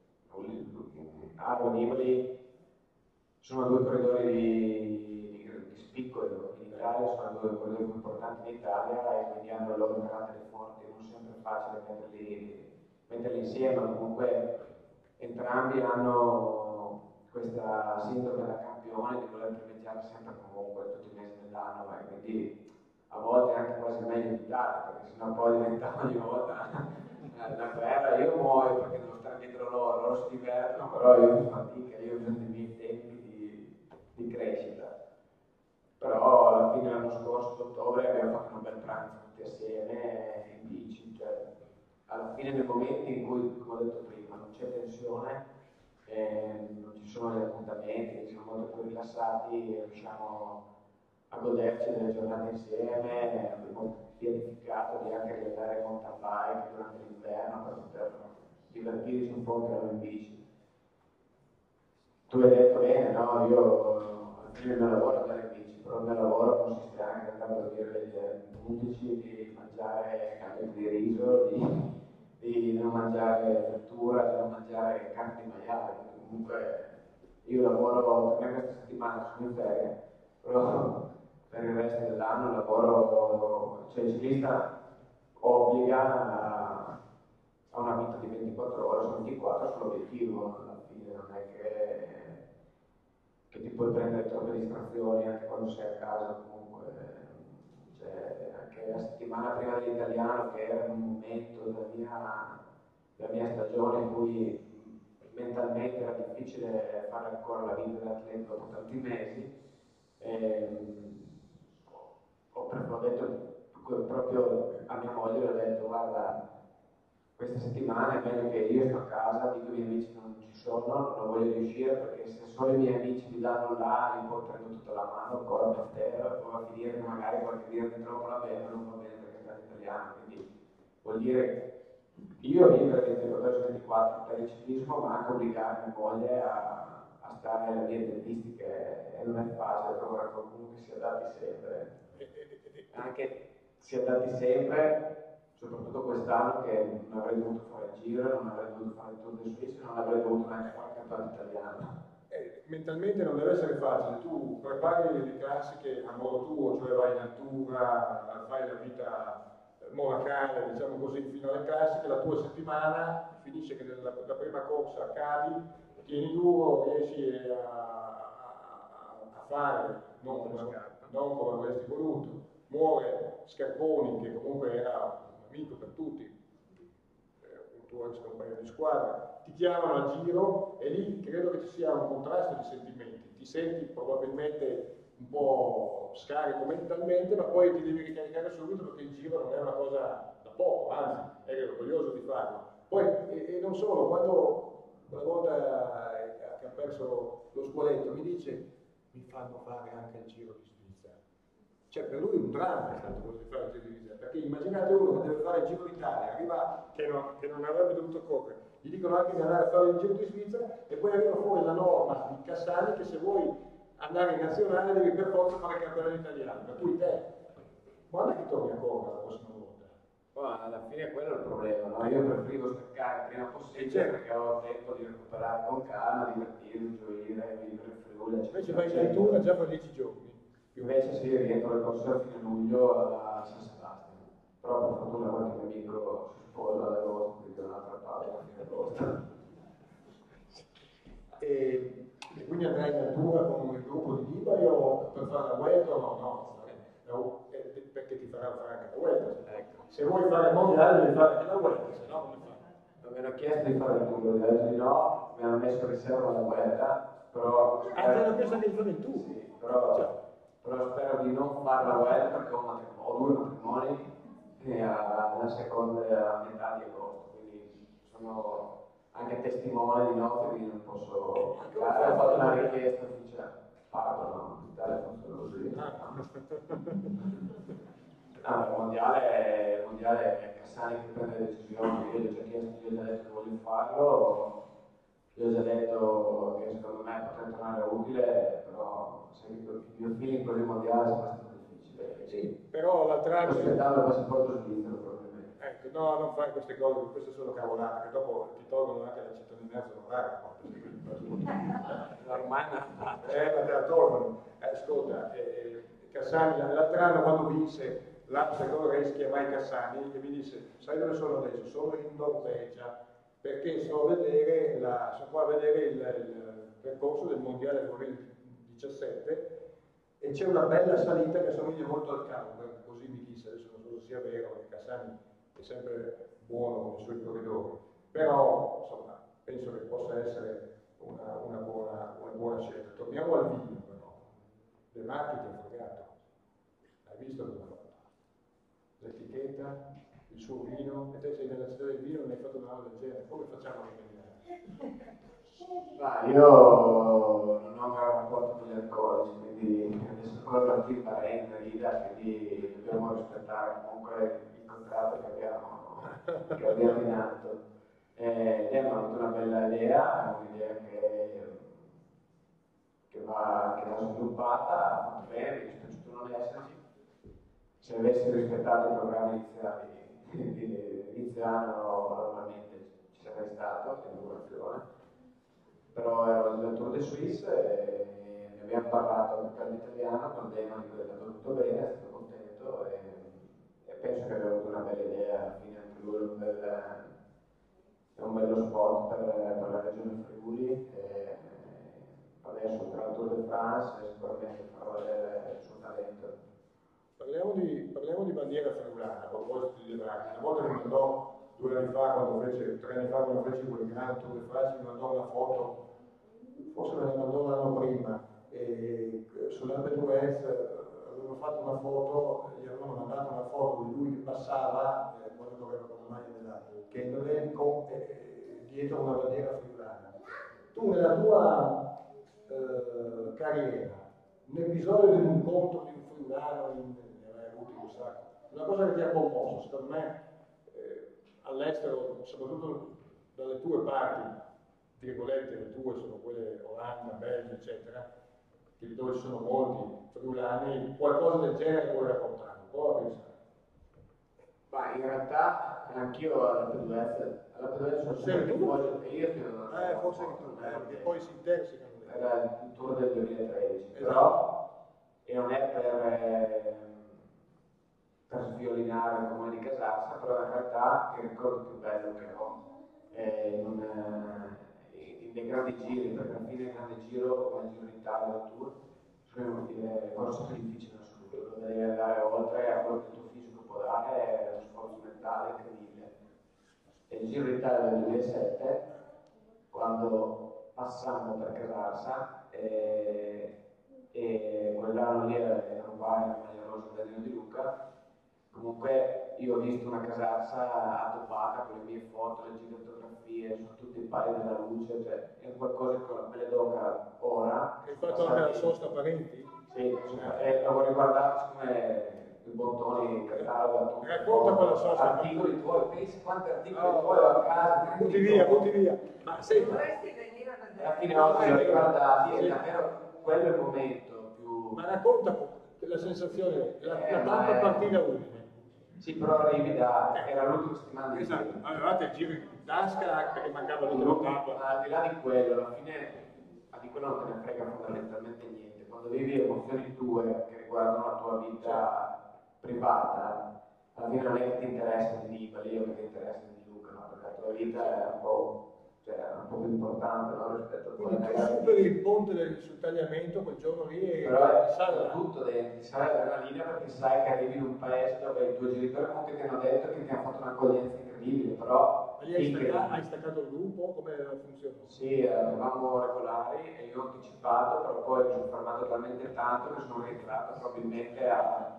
Aro e Nibali sono due corridori di, di, di spicco in Italia, sono due corridori più importanti in Italia e quindi hanno i loro caratteri forti, non è sempre facile metterli, metterli insieme, comunque entrambi hanno questa sindrome da campione di voler primeggiare sempre comunque tutti i mesi dell'anno e quindi a volte è anche quasi meglio evitare perché sennò poi diventa ogni volta una guerra. Io muoio perché devo stare dietro loro, loro si divertono, però io mi fatica, io ho bisogno dei miei tempi di, di crescita. Però alla fine dell'anno scorso, ottobre, abbiamo fatto un bel pranzo tutti assieme in bici, cioè alla fine nei momenti in cui, come ho detto prima, non c'è tensione, eh, non ci sono gli appuntamenti, siamo molto più rilassati e riusciamo a goderci delle giornate insieme, abbiamo pianificato di anche andare in mountain bike durante l'inverno per poter divertirci un po' anche in bici. Tu hai detto bene, no? Io alla fine il mio lavoro è andare in bici, però il mio lavoro consiste anche nel andare a dormire degli undici, di mangiare carne di riso, di, di non mangiare frittura, di non mangiare carne di maiale. Comunque io lavoro, per me questa settimana sono in ferie, però per il resto dell'anno lavoro, cioè il ciclista obbliga a, a una vita di ventiquattro ore su ventiquattro sull'obiettivo, alla fine non è che che ti puoi prendere troppe distrazioni anche quando sei a casa comunque. Cioè, anche la settimana prima dell'italiano, che era un momento della mia, della mia stagione in cui mentalmente era difficile fare ancora la vita dell'atleta dopo tanti mesi, ehm, ho, ho detto proprio a mia moglie, le ho detto: guarda, questa settimana è meglio che io sto a casa, dico ai miei amici che non ci sono, non voglio riuscire, perché se solo i miei amici mi danno là, io poi prendo tutta la mano, ancora per terra, e poi va a finire che magari qualche dire che troppo la bene non va bene perché sta in italiano. Quindi vuol dire io vivere ventiquattro su ventiquattro per il ciclismo, ma anche obbligare mia moglie a, a stare alle mie tempistiche, e non è facile trovare qualcuno che si adatti sempre, anche si adatti sempre. Soprattutto quest'anno, che non avrei dovuto fare il giro, non avrei dovuto fare il Tour de Suisse, non avrei dovuto neanche fare il campionato italiano. Eh, mentalmente non deve essere facile, tu prepari le classiche a modo tuo, cioè vai in altura, fai la vita monacale, diciamo così, fino alle classiche, la tua settimana finisce che nella la prima corsa cadi, tieni duro, riesci a, a, a fare, non come, non come avresti voluto, muore Scarponi, che comunque era amico per tutti, un tuo ex compagno di squadra, ti chiamano al giro e lì credo che ci sia un contrasto di sentimenti, ti senti probabilmente un po' scarico mentalmente, ma poi ti devi ricaricare subito perché il giro non è una cosa da poco, anzi eri orgoglioso di farlo. Poi, e, e non solo, quando una volta che ha perso lo squaletto mi dice: mi fanno fare anche il giro di Svizzera. Cioè, per lui un dramma è stato quello di fare il giro di Svizzera, perché immaginate uno che deve fare il giro d'Italia, arriva che non, che non avrebbe dovuto correre, gli dicono anche di andare a fare il giro di Svizzera e poi arriva fuori la norma di Cassani che se vuoi andare in nazionale devi per forza fare il campionato italiano, per cui te, quando è che torni a correre la prossima volta? Ma alla fine quello è il problema, no? Io preferivo staccare il prima possibile, certo, perché ho tempo di recuperare con calma, divertirmi, gioire, vivere il Friuli. Invece vai in altura già per dieci giorni. Invece sì, rientro al corso a fine luglio a San Sebastiano. Però per fortuna qualche mio amico si sposa ad agosto, quindi è un'altra parte a fine agosto. E, e quindi andrai in altura con il gruppo di Libari o per fare la Vuelta o no? No, no, perché ti faranno fare anche la Vuelta. Ecco. Se vuoi fare il mondiale devi fare anche la Vuelta, se no come fai? Mi hanno chiesto di fare il Tour, ho detto di no, mi hanno messo in riserva la Vuelta, però... Ah, ti hanno chiesto anche di fare il Tour? Sì, però, cioè, però spero di non fare la Vuelta perché ho, un ho due matrimoni e alla seconda a metà di agosto, quindi sono anche testimone di nozze, quindi non posso mancare. Ho fatto una richiesta ufficiale, parlo, in Italia funziona così. No, il mondiale, il mondiale è Cassani che prende le decisioni, io gli ho già chiesto, io ho già detto che voglio farlo, io ho già detto che secondo me potrebbe tornare utile, però se il mio feeling per il mondiale è stato difficile. Sì, però l'altro anno... Sto aspettando il passaporto svizzero probabilmente. Ecco, no, non fare queste cose, queste sono cavolate, che dopo ti tolgono anche la cittadinanza onoraria. Ormai è Eh, ma te la tolgono. Eh, ascolta, eh, Cassani l'altro anno quando vinse l'Amsterdam Race chiamai Cassani e mi disse: sai dove sono adesso? Sono in Norvegia perché sto a vedere, la, sono qua a vedere il, il percorso del mondiale duemiladiciassette e c'è una bella salita che assomiglia molto al Camber, così mi disse, adesso non so se sia vero perché Cassani è sempre buono con i suoi corridori, però insomma penso che possa essere una, una, buona, una buona scelta. Torniamo al vino però, De Marchi ti ha fregato, hai visto cosa ha fatto? L'etichetta, il suo vino, e te sei nella città del vino e non hai fatto una roba del genere, come facciamo a indovinare? Ma io non ho un gran rapporto con gli alcolici, quindi adesso quello qui parente, rida, quindi dobbiamo rispettare comunque il contratto che abbiamo, che abbiamo in atto. Eh, lei mi ha avuto una bella idea, è un'idea che, che, va, che va sviluppata, ha fatto bene, mi è dispiaciuto non esserci. Se avessi rispettato i programmi iniziali di inizio anno normalmente ci sarei stato in durazione, però ero nel Tour de Suisse e ne abbiamo parlato anche per l'italiano con Dema, di cui è andato tutto bene, è stato contento e, e penso che abbia avuto una bella idea, alla fine anche lui è un, bel, è un bello spot per, per la regione Friuli, e, adesso tra il Tour de France sicuramente farà vedere il suo talento. Parliamo di, parliamo di bandiera friulana, a proposito di Draghi. Una volta mi mandò, due anni fa, quando fece, tre anni fa quando fece quel grande Tour de France, mi mandò una foto, forse me la mandò l'anno prima, e sull'Alpe d'Huez avevano fatto una foto, gli avevano mandato una foto di lui che passava, eh, quando doveva con la maglia della Kendall, con eh, dietro una bandiera friulana. Tu nella tua eh, carriera, un episodio di un incontro di un friulano, in, ne avrai avuti un sacco, una cosa che ti ha commosso, secondo me, eh, all'estero, soprattutto dalle tue parti, virgolette, le tue sono quelle Olanda, Belgio, eccetera, dove ci sono molti friulani, qualcosa del genere puoi raccontare, prova a pensare. Ma in realtà anch'io all'Alpe d'Huez, all'Alpe d'Huez sono sempre un po' che io fino a... Eh, forse di tu, eh, perché poi si intersecano. Era il tour del duemilatredici, Esatto. Però, e non è per, eh, per sviolinare il comune di Casarsa, però in realtà il ricordo più bello che ho è in, un, eh, nei grandi giri, perché alla fine il grande giro, come il Giro d'Italia del Tour, sono le cose più difficili in assoluto, dove devi andare oltre a quello che il tuo fisico può dare, è uno sforzo mentale incredibile. E il Giro d'Italia del duemilasette, quando passammo per Casarsa, e, e quell'anno lì era un bar in maglia rosa del Dino di Luca, comunque io ho visto una Casarsa addobbata con le mie foto, le gigantografie, su tutti i pali della luce, cioè è qualcosa con la pelle d'oca ora. Hai fatto anche la sosta parenti? Sì, e l'avevo riguardato come i bottoni in catalogo, racconta quella sosta. Articoli tuoi, pensi quanti articoli no, tuoi ho a casa. Butti via, butti via. Ma senti, Dovresti venire a vedere. alla fine oggi l'ho riguardati e davvero quello è il momento più... ma racconta la sensazione, la, Eh, la ma tappa è- partita Udine. Sì, però arrivi da... era l'ultima settimana di Esatto, giro. avevate il giro in tasca perché mancava l'ultima tappa. Ma al di là di quello, alla fine di quello non te ne frega fondamentalmente niente. Quando vivi emozioni tue che riguardano la tua vita privata, alla fine non è che ti interessa di Nibali o che ti interessa di Luca, no? Perché la tua vita è un po', cioè, un po' più importante, no? Rispetto a Quindi quella tu che superi il ponte del, sul tagliamento quel giorno lì e però è ti sale tutto dentro, ti sai l'adrenalina perché sai che arrivi in un paese dove i tuoi genitori comunque ti hanno detto che ti hanno fatto un'accoglienza incredibile, però... Ma lì hai finché- staccato, hai staccato il gruppo? Come funziona? Sì, eravamo regolari e io ho anticipato, però poi mi sono fermato talmente tanto che sono rientrato probabilmente a...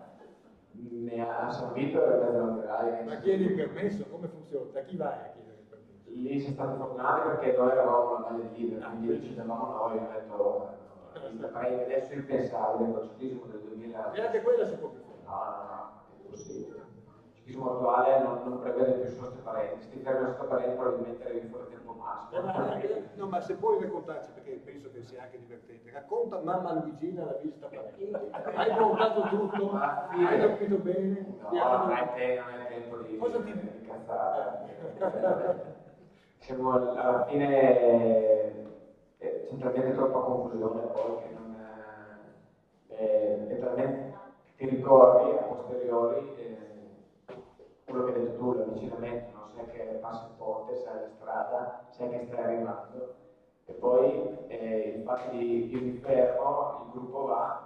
ne ha servito per mezzo all'operaio. Ma chiedi il permesso? Come funziona? Da chi vai a chiedere il permesso? Lì siamo stati fortunati perché noi eravamo una maglia di leader, Ah, quindi quindi- decidevamo noi, ho detto, eh, adesso è impensabile, col ciclismo del duemila... E anche quella si può più fare. No, no, no, è impossibile. Il ciclismo attuale non, non prevede più soste parenti, se ti fermi a soste parenti probabilmente arrivi fuori tempo massimo. Eh, ma, eh, no, ma se puoi raccontarci, perché penso che sia anche divertente, racconta mamma Luigina la visita parenti. Hai montato tutto? Ma sì. Hai capito bene? No, Piano? non è, te- non è tempo di, Cosa ti- di cazzare. Siamo alla fine eh, c'è talmente troppa confusione poi che non eh, è talmente ti ricordi a posteriori eh, quello che hai detto tu, l'avvicinamento, non sai che passi il ponte, sai la strada, sai che stai arrivando e poi eh, il fatto di io mi fermo, il gruppo va,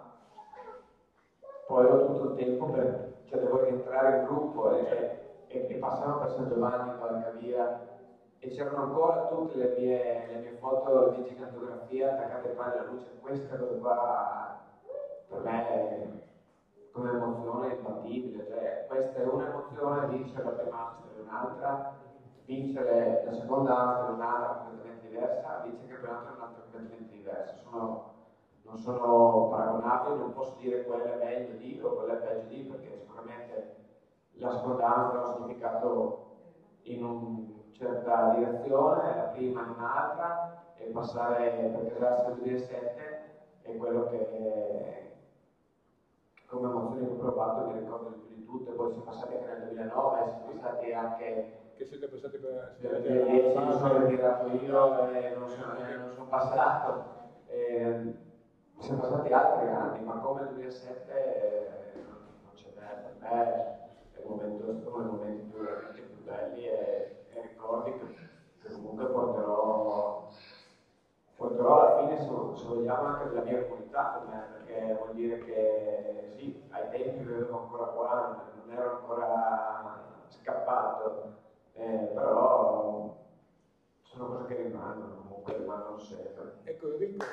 poi ho tutto il tempo per, cioè devo rientrare in gruppo e, e, e passavo per San Giovanni, Cavalcavia e c'erano ancora tutte le mie, le mie foto, le mie gigantografie attaccate qua alla luce. Questa cosa qua per me è come emozione imbattibile, cioè questa è un'emozione, vincere la prima Amstel è un'altra, vincere la seconda Amstel è un'altra completamente diversa, vincere il campionato è un'altra completamente diversa. Sono, non sono paragonabili, non posso dire quella è meglio di o quella è peggio di, perché sicuramente la seconda Amstel ha un significato in una certa direzione, la prima in un'altra, e passare per Casarsa nel duemilasette è quello che come emozioni che ho provato mi ricordo di più di tutte. Poi siamo passati anche nel duemilanove, siamo passati anche Che siete passati per... per le dieci mi sono ritirato io e non sono, eh, non sono passato. E, siamo passati altri anni, ma come il duemilasette eh, non, non c'è da, per me è il momento, è stato uno dei momenti più, veramente più belli e, e ricordi che, che comunque porterò, porterò alla fine, se, se vogliamo, parlava anche della mia comunità con me, perché vuol dire che sì, ai tempi vivevo ancora qua, non ero ancora scappato, eh, però sono cose che rimangono, comunque rimangono sempre. Ecco Enrico,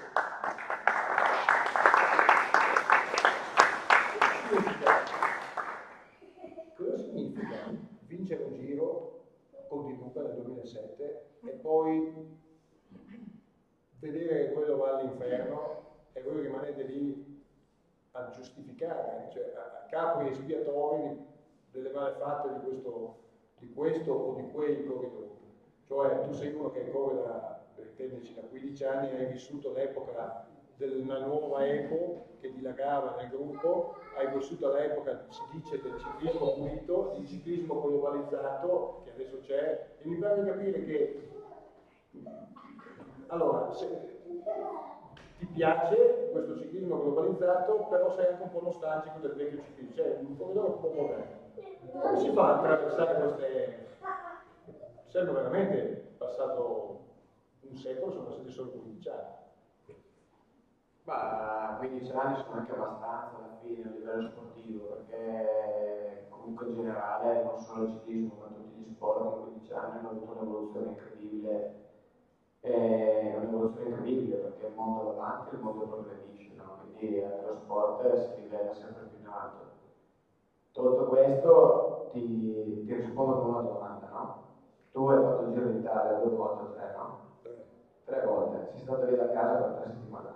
cosa significa vincere un giro con Di Luca nel duemilasette e poi vedere quello va all'inferno e voi rimanete lì a giustificare, cioè a, a capri espiatori delle malefatte di questo, di questo o di quei corridori? Cioè tu sei uno che corre da, per intenderci, da quindici anni, hai vissuto l'epoca della nuova Epo che dilagava nel gruppo, hai vissuto l'epoca, si dice, del ciclismo pulito, il ciclismo globalizzato che adesso c'è, e mi pare di capire che allora, se ti piace questo ciclismo globalizzato, però sei anche un po' nostalgico del vecchio ciclismo, cioè un corridore un po' moderno. Come si fa a attraversare queste... Sembra veramente passato un secolo, sono passati solo quindici anni. Ma quindici anni sono anche abbastanza alla fine a livello sportivo, perché comunque in generale non solo il ciclismo ma tutti gli sport in quindici anni hanno avuto un'evoluzione incredibile, eh, un'evoluzione incredibile perché il mondo va avanti, il mondo progredisce, no? Quindi anche lo sport si livello sempre più in alto. Tutto questo ti, ti rispondo con una domanda, no? Tu hai fatto il Giro d'Italia due volte o tre, no? Tre volte, sei stato via da casa per tre settimane.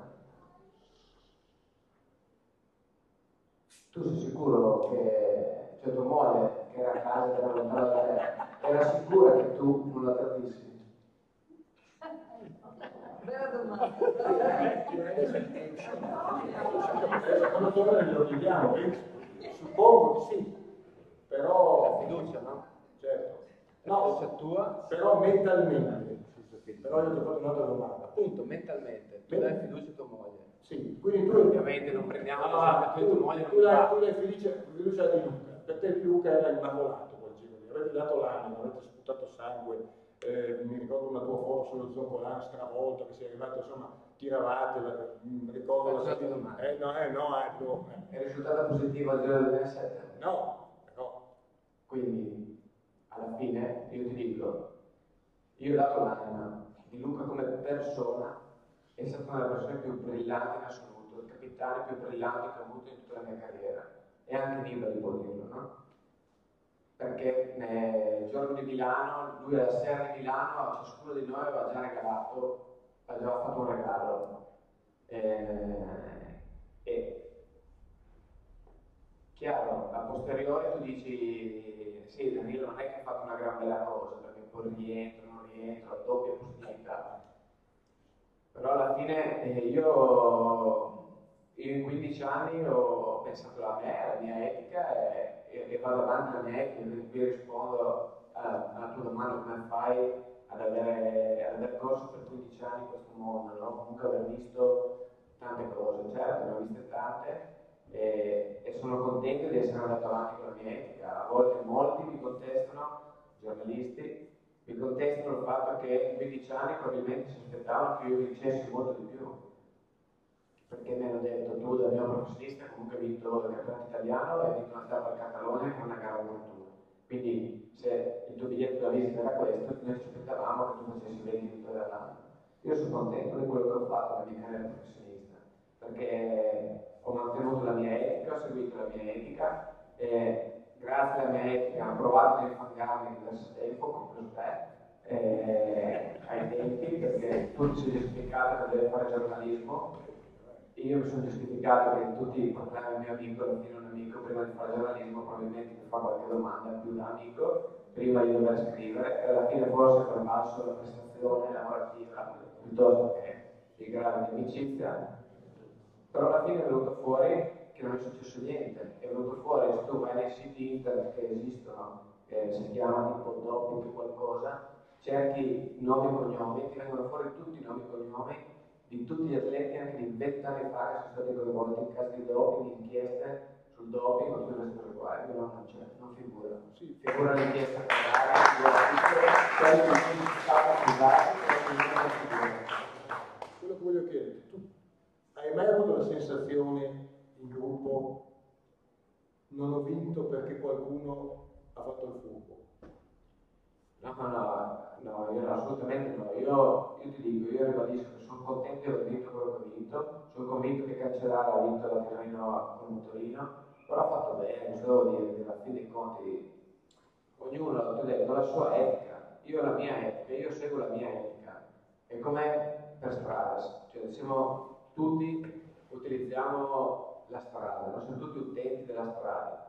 Tu sei sicuro che, cioè tua moglie, che era a casa, che era lontana da te, era sicura che tu non la tradissi? Bella domanda. Quando torna glielo chiediamo, suppongo di sì, però... La fiducia, no? Certo. La fiducia tua? Però mentalmente. Però io ti ho fatto un'altra domanda. Appunto, mentalmente. Tu dai fiducia a tua moglie. Sì, quindi tu... Ovviamente non prendiamo Ah, l'esempio tu, tu, tua moglie tu, non dai, fa. tu dai fiducia, fiducia di Luca. Per te Luca era immacolato quel giro lì. Avete dato l'anima, avete sputato sangue. Eh, mi ricordo una tua foto sullo Zoncolan stravolta che sei arrivato, insomma, tiravate, la, mi ricordo Faccio la un'altra domanda. Eh no, eh no, eh no. Eh. È risultata positiva al Giro del duemilasette? No, no. Quindi, alla fine, io ti dico, io ho dato l'anima di Luca come persona, è stata una delle persone più brillanti in assoluto, il capitano più brillante che ho avuto in tutta la mia carriera, e anche Nibali può dirlo, no? Perché nel giorno di Milano, lui alla sera di Milano a ciascuno di noi aveva già regalato, aveva fatto un regalo. Eh, e chiaro, a posteriori tu dici, sì, Danilo non è che ha fatto una gran bella cosa, perché poi rientro, non rientro, doppia possibilità. Però alla fine eh, io, io in quindici anni ho pensato a me, alla mia etica e, e, e vado avanti alla mia etica, quindi qui rispondo alla, alla tua domanda come fai ad avere, ad aver corso per quindici anni in questo mondo, no? Comunque aver visto tante cose, certo, ne ho viste tante e, e sono contento di essere andato avanti con la mia etica. A volte molti mi contestano, giornalisti, mi contestano il fatto che in quindici anni probabilmente si aspettavano che io vincessi molto di più, perché mi hanno detto tu da mio professionista comunque hai vinto il campionato italiano e hai vinto una tappa al Catalogna che è una gara apertura, quindi se il tuo biglietto da visita era questo noi ci aspettavamo che tu facessi venti vittorie all'anno. Io sono contento di quello che ho fatto nella mia carriera professionista, perché ho mantenuto la mia etica, ho seguito la mia etica e grazie alla mia etica ho provato a infangarmi in diverso tempo, compreso te, eh, ai tempi, perché tu ti sei giustificato che devi fare giornalismo, io mi sono giustificato che tutti i problemi del mio amico, alla fine un amico, prima di fare giornalismo probabilmente ti fa qualche domanda più da amico, prima di dover scrivere, e alla fine forse è prevalso la prestazione lavorativa piuttosto che il grado di amicizia, però alla fine è venuto fuori che non è successo niente, è venuto fuori, se tu vai nei siti internet che esistono, che si chiama tipo doping qualcosa, cerchi nomi e cognomi, ti vengono fuori tutti i nomi e cognomi di tutti gli atleti anche di vent'anni fa che sono stati coinvolti in casi di doping, inchieste sul doping o tutte queste cose qua, io non c'è, non figura. Sì, figura l'inchiesta penale, figura tutto, quelli che si stanno privati, quelli che non figura. Quello che voglio chiederti, tu sensazione in gruppo, non ho vinto perché qualcuno ha fatto il furbo? No, no, no, no, io assolutamente no. Io, io ti dico, io ribadisco che sono contento di aver vinto quello che ho vinto, sono convinto che Cancellara ha vinto la Tirreno con un Torino, però ha fatto bene, cosa devo dire, che alla fine dei conti ognuno, ti ho detto, ha la sua etica, io ho la mia etica, io seguo la mia etica, è come per strada, cioè siamo tutti, utilizziamo la strada, no? Siamo tutti utenti della strada.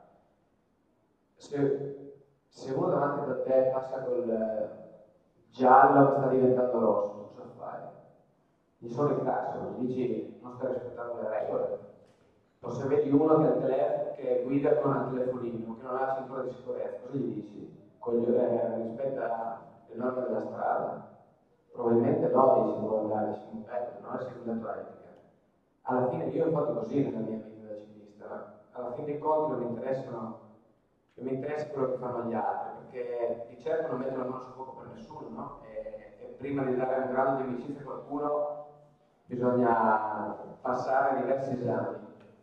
Se, se uno davanti a te passa col giallo che sta diventando rosso, cosa fai? Gli sono i cazzo, dici non stai rispettando le regole. O se vedi uno che, telefono, che guida con il telefonino, che non ha cintura di sicurezza, cosa gli dici? Coglio, eh, rispetta le norme della strada? Probabilmente no, dici, può andare, dici, ecco, non è seguendo la etica. Alla fine io ho fatto così nella mia vita da ciclista, alla fine dei conti non mi interessano, non mi interessa quello che fanno gli altri, perché di certo non metto la mano sul fuoco per nessuno, no? E, e prima di dare un grado di amicizia a qualcuno bisogna passare diversi esami.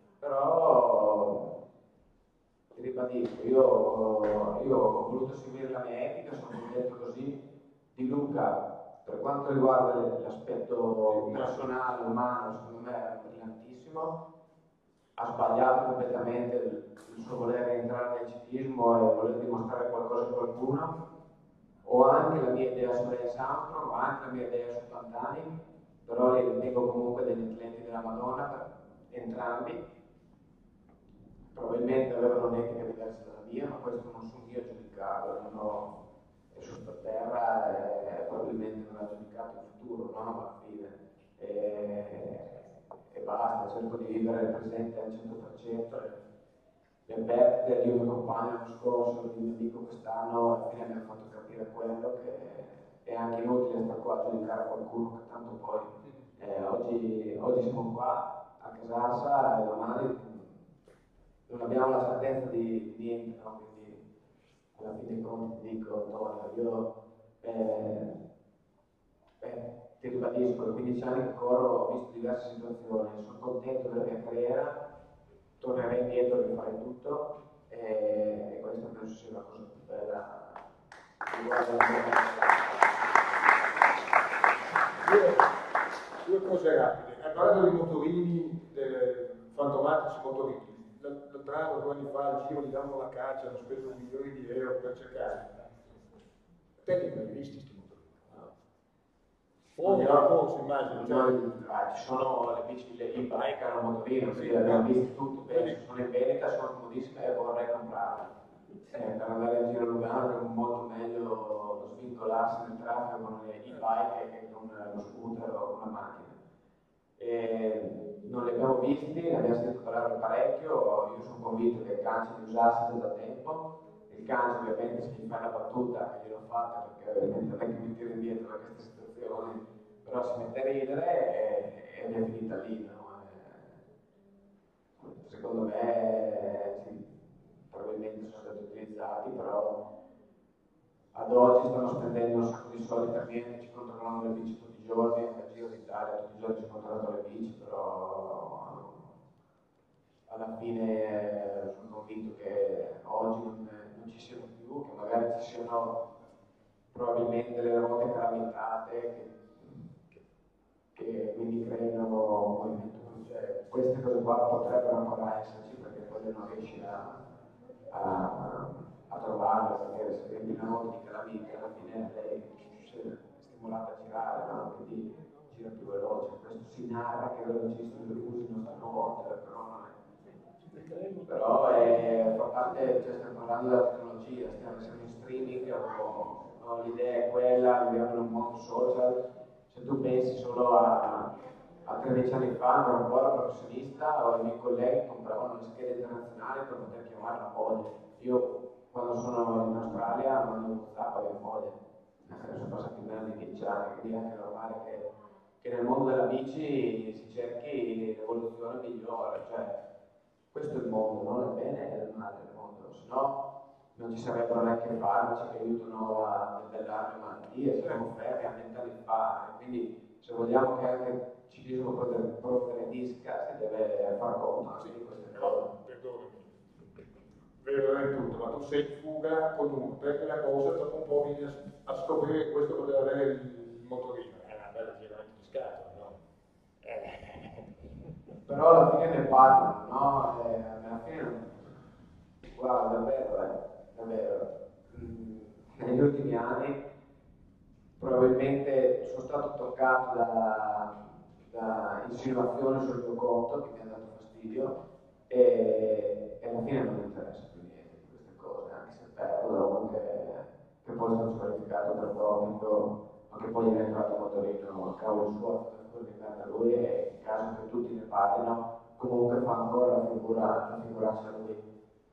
Però ti ribadisco, io, io ho voluto seguire la mia etica, sono contento così. Di Luca, per quanto riguarda l'aspetto personale, umano, secondo me è brillantissimo, ha sbagliato completamente il, il suo voler entrare nel ciclismo e voler dimostrare qualcosa a qualcuno. Ho anche la mia idea su Lance Armstrong, ho anche la mia idea su Pantani, però li ritengo comunque degli atleti della Madonna per entrambi. Probabilmente avevano un'etica diversa dalla mia, ma questo non sono io a giudicarlo, non ho è su sta terra e probabilmente non ha giudicato il futuro, no, alla fine. E, e basta, cerco di vivere il presente al cento per cento. Le perdite di un mio compagno l'anno scorso, di un mio amico quest'anno, alla fine mi hanno fatto capire quello che è anche inutile stare qua a giudicare qualcuno, che tanto poi eh, oggi, oggi siamo qua a Casarsa e domani non abbiamo la certezza di, di niente, no? Quindi alla fine dei conti ti dico, Antonio, io eh, eh, ti ribadisco, da quindici anni che corro, ho visto diverse situazioni, sono contento della mia carriera, tornerei indietro e rifarei tutto e, e questa penso sia la cosa più bella riguardo la mia Due, due cose rapide. Hai parlato di motorini, dei fantomatici motorini. L'altro anno, due anni fa, al Giro gli davano la caccia, hanno speso milioni di euro per cercare. Te li hai visti questi motorini? Oh, no, la corsa, immagino. No, ah, ci sono le bici, le e-bike hanno motorino, sì, le abbiamo viste tutte, penso, sono in vendita, sono comodissime e vorrei comprarle. Eh, per andare in giro a Lugano è molto meglio svincolarsi nel traffico con le e-bike che con lo scooter o con una macchina. E non li abbiamo visti, ne abbiamo sentito parlare parecchio, io sono convinto che il Canci li usasse da tempo. Il Canci ovviamente se gli fai la battuta che gliel'ho fatta perché ovviamente non è che mi tiro indietro da queste situazioni, però si mette a ridere e, ed è finita lì, no? E, secondo me sì, probabilmente sono stati utilizzati, però ad oggi stanno spendendo un sacco di soldi per niente, ci controllano le bici tutti i giorni, al Giro d'Italia tutti i giorni ci controllano le bici, però alla fine sono convinto che oggi non, non ci siano più, che magari ci siano probabilmente le ruote calamitate che, che, che quindi creano un movimento, cioè queste cose qua potrebbero ancora esserci perché poi non riesci a, a, a trovarle, perché se vedi una ruota di calamita alla fine lei è stimolata a girare, no? Quindi gira più veloce, questo si narra che i velocisti usino queste ruote, però non è. Però è, fa parte, cioè stiamo parlando della tecnologia, stiamo, siamo in streaming, o, o l'idea è quella, viviamo in un mondo social. Se tu pensi solo a, a tredici anni fa, ancora un po' ero professionista, o i miei colleghi compravano le schede internazionali per poter chiamare la moglie. Io quando sono in Australia mando un WhatsApp a mia moglie, eh, sono passati meno di dieci anni, quindi è anche normale che, che nel mondo della bici si cerchi l'evoluzione migliore, cioè questo è il mondo, non è bene e il male del mondo, se no non ci sarebbero neanche farmaci che aiutano a debellare le malattie, siamo fermi a vent'anni fa, e quindi se vogliamo che anche il ciclismo progredisca si deve far conto anche di queste cose. Perdonami, vero è tutto, ma tu sei in fuga con uno, perdi la cosa, dopo un po' vieni a scoprire che questo poteva avere il motorino, è una bella girante di scatola, no? Eh. Però alla fine ne parlano, no? E alla fine, guarda, davvero, eh, davvero. Mm, negli ultimi anni probabilmente sono stato toccato da, da insinuazioni sul mio conto che mi hanno dato fastidio e, e alla fine non mi interessa più niente di queste cose, anche se perdo da uno che, che poi è stato squalificato per doping ma che poi è entrato a motorino a cavolo suo, quello di merda lui, e in caso che tutti ne parlino comunque fa ancora la figura, la figuraccia lui.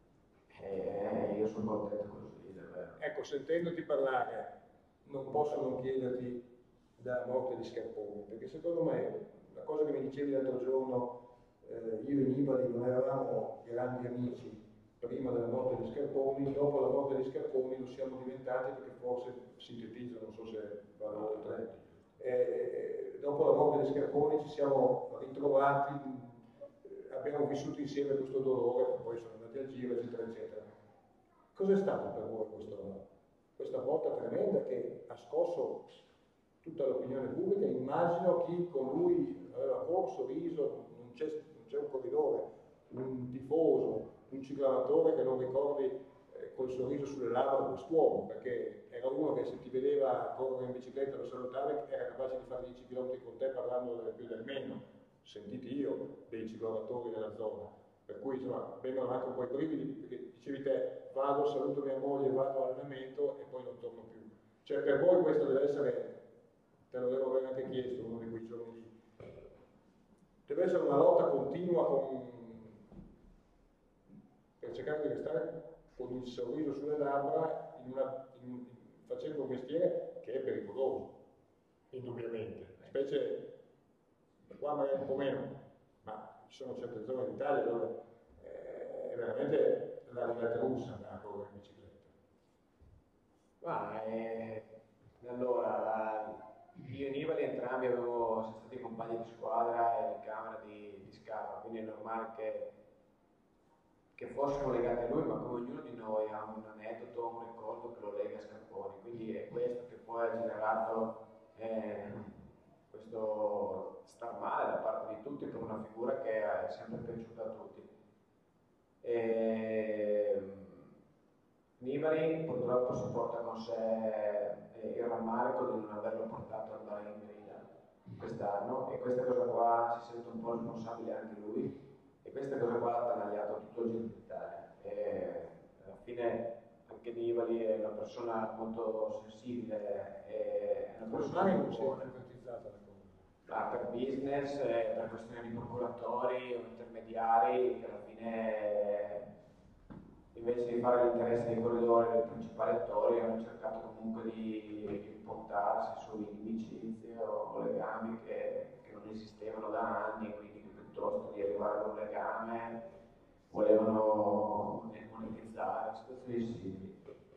E io sono contento così, davvero. Ecco, sentendoti parlare, non posso non chiederti della morte di Scarponi, perché secondo me, la cosa che mi dicevi l'altro giorno, eh, io e Nibali non eravamo grandi amici prima della morte di Scarponi, dopo la morte di Scarponi lo siamo diventati, perché forse sintetizzo, non so se vado oltre, eh, dopo la morte di Scarponi ci siamo ritrovati, eh, abbiamo vissuto insieme questo dolore, poi sono andati al giro, eccetera, eccetera. Cos'è stato per voi questo, questa volta tremenda che ha scosso tutta l'opinione pubblica? Immagino chi con lui aveva corso, riso, non c'è, non c'è un corridore, un tifoso, un ciclamatore che non ricordi eh, col sorriso sulle labbra quest'uomo, perché era uno che se ti vedeva correre in bicicletta lo salutavi, era capace di fare dieci chilometri con te parlando del più del meno, sentiti io dei ciclamatori della zona. Per cui insomma vengono anche un po' i brividi, perché dicevi te, vado, saluto mia moglie, vado all'allenamento e poi non torno più. Cioè per voi questo deve essere, te lo devo aver anche chiesto uno di quei giorni lì, deve essere una lotta continua con, per cercare di restare con il sorriso sulle labbra in una, in, facendo un mestiere che è pericoloso, indubbiamente, specie qua magari un po' meno, ma ci sono certe zone d'Italia dove eh, è veramente la ruletta russa andare a correre in bicicletta. Ma eh, allora, io e Nibali entrambi avevo, siamo stati compagni di squadra e di camera di, di Scarpa, quindi è normale che, che fossimo legati a lui, ma come ognuno di noi ha un aneddoto, un ricordo che lo lega a Scarponi, quindi è questo che poi ha generato eh, questo star male da parte di tutti per una figura che è sempre piaciuta a tutti. E, Nibali purtroppo si porta con sé il rammarico di non averlo portato ad andare in grida quest'anno, e questa cosa qua si sente un po' responsabile anche lui, e questa cosa qua l'ha attanagliato tutto il Giro d'Italia. E alla fine anche Nibali è una persona molto sensibile, è una persona non si è buona. concretizzata la cosa. Ah, per business, eh, per questioni di procuratori o intermediari che alla fine invece di fare l'interesse dei corridori, dei principali attori, hanno cercato comunque di, di puntarsi su inimicizie o legami che, che non esistevano da anni, quindi piuttosto di arrivare ad un legame volevano monetizzare, situazioni simili.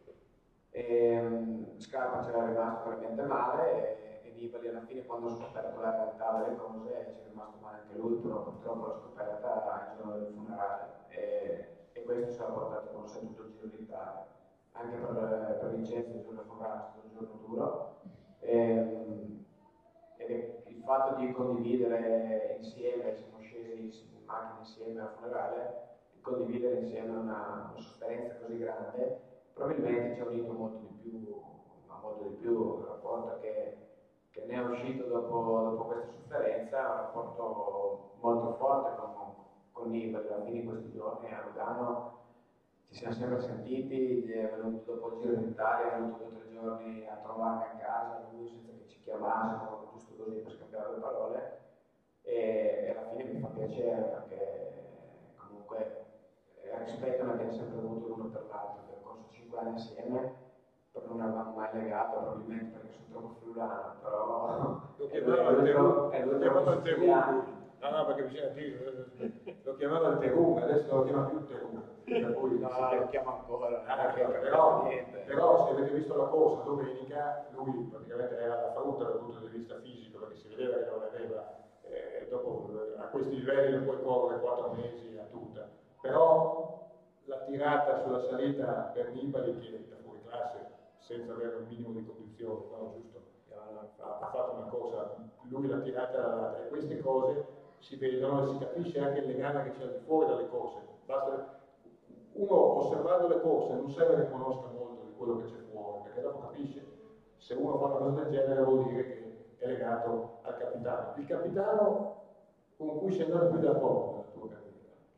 E, Scarpa c'era rimasto veramente male e, e Nibali alla fine, quando ha scoperto la realtà delle cose, ci è rimasto male anche lui, però purtroppo l'ha scoperta il giorno del funerale. E, e questo ci ha portato con sé tutto il Giro d'Italia, anche per, per Vincenzo il giorno del funerale è stato un giorno duro, e, e il fatto di condividere insieme, siamo scesi in macchina insieme al funerale, di condividere insieme una, una sofferenza così grande, probabilmente ci ha unito molto di più, ma molto di più, il rapporto che, che ne è uscito dopo, dopo questa sofferenza, è un rapporto molto forte con con Nibali. Alla fine di questi giorni a Lugano ci siamo sempre sentiti, è venuto dopo il Giro d'Italia, è venuto due o tre giorni a trovarmi a casa, lui senza che ci chiamassimo, giusto così per scambiare le parole, e, e alla fine mi fa piacere perché comunque eh, rispetto ne abbiamo sempre avuto l'uno per l'altro, abbiamo corso cinque anni assieme, però non avevamo mai legato, probabilmente perché sono troppo friulano, però Lo è lui chiamava è lui il troppo- è lui lo troppo chiamava il siciliano. No, no, perché bisogna dire, lo chiamava il Perù, adesso non lo chiama più il Perù. Per cui No, si- lo chiama ancora. Ah, perché però, niente. però se avete visto la corsa domenica, lui praticamente era alla frutta dal punto di vista fisico, perché si vedeva che non aveva, eh, dopo a questi livelli non puoi correre quattro mesi a tutta. Però la tirata sulla salita per Nibali, che da fuori classe, senza avere un minimo di condizione, no, giusto, ha, ha fatto una cosa, lui l'ha tirata alla data, e queste cose si vedono e si capisce anche il legame che c'è al di fuori dalle corse. Basta, uno osservando le corse non serve che conosca molto di quello che c'è fuori, perché dopo capisce. Se uno fa una cosa del genere vuol dire che è legato al capitano. Il capitano con cui sei andato più d'accordo nella tua carriera.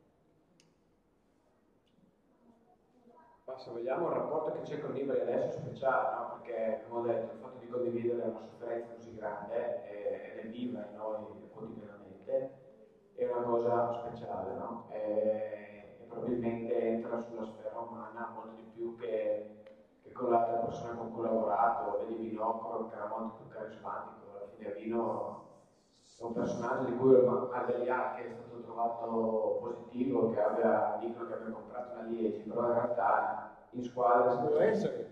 Ma se vogliamo, il rapporto che c'è con Nibali adesso è speciale, no? Perché, come ho detto, il fatto di condividere una sofferenza così grande e- ed è viva in noi quotidianamente è una cosa speciale, no? E, e probabilmente entra sulla sfera umana molto di più che, che con l'altra persona con cui ho lavorato. Vedi Vinocco, che era molto più carismatico, alla fine Vino è un personaggio di cui Ardelia, che è stato trovato positivo, che abbia, dicono che abbia comprato una Liegi, però in realtà in squadra Può essere.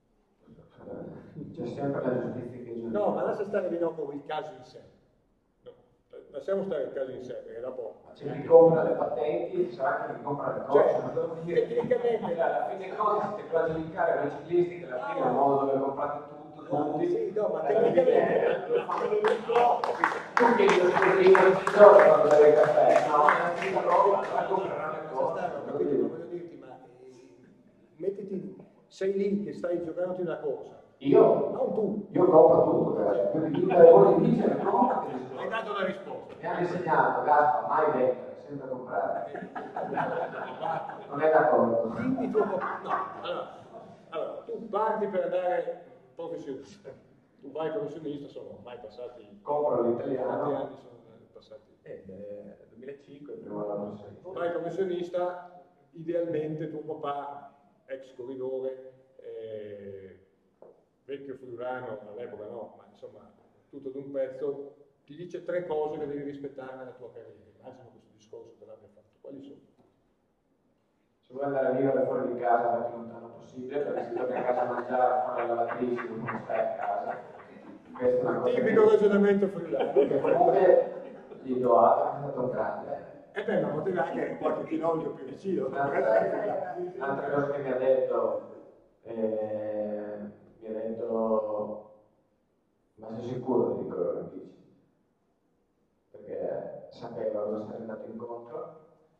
c'è sempre la giustizia che giudica. No, ma lascia stare Vinocco il caso in sé. No, lasciamo stare il caso in sé, perché dopo... C'è chi compra le patenti, c'è anche chi compra le cose. Cioè, non devo dire. tecnicamente... Alla fine cose siete qua a giudicare noi ciclisti, che alla fine è un modo dove comprate tutto, tutti. Sì, no, ma alla fine, tecnicamente... tu chiedi lo sportivo non ci trovi quando bevi il caffè, no? È la stessa roba, la compreranno le Ho capito, ma cose. voglio dirti, ma eh, mettiti, sei lì che stai giocando una cosa. Io? Non tu. Io compro tutto, ragazzi. Quindi chi te vuole vincere, compra che si Hai dato la risposta. Mi hanno insegnato, Gaspa, mai vendere, sempre comprare. Non è d'accordo. Dimmi tu, no, allora, allora, tu parti per andare professionista. Tu vai professionista, sono ormai passati... Compro Quanti l'italiano. anni sono passati? Eh, beh, duemilacinque, prima della professionista. Vai professionista, idealmente tuo papà, ex corridore, eh, vecchio friulano, all'epoca no, ma insomma tutto d'un pezzo, ti dice tre cose che devi rispettare nella tua carriera. Immagino questo discorso te l'abbia fatto. Quali sono? Se vuoi andare a vivere fuori di casa, vai più lontano possibile, perché se torni a casa a mangiare, a fare la lavatrice, non stai a casa. Questa è una cosa Tipico che... ragionamento friulano. che comunque gli do atto, è stato grande. E beh, ma poteva anche qualche chilometro più vicino. Un'altra cosa che mi ha detto, eh, mi ha detto, ma sei sicuro di correre in bici? Perché sapeva cosa sarebbe andato incontro.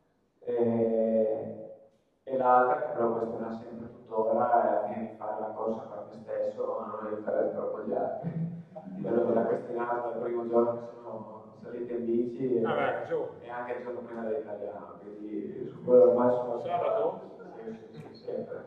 E, e l'altra, che però questiona sempre tuttora, è la fine di fare la corsa per me stesso, ma non aiutare troppo gli altri. Quello che l'ha questionato dal primo giorno che sono salito in bici e, Ah, beh, ragione. e anche il giorno prima dell'italiano, quindi su quello ormai sono... Sabato? Sì, sì, sì, sempre.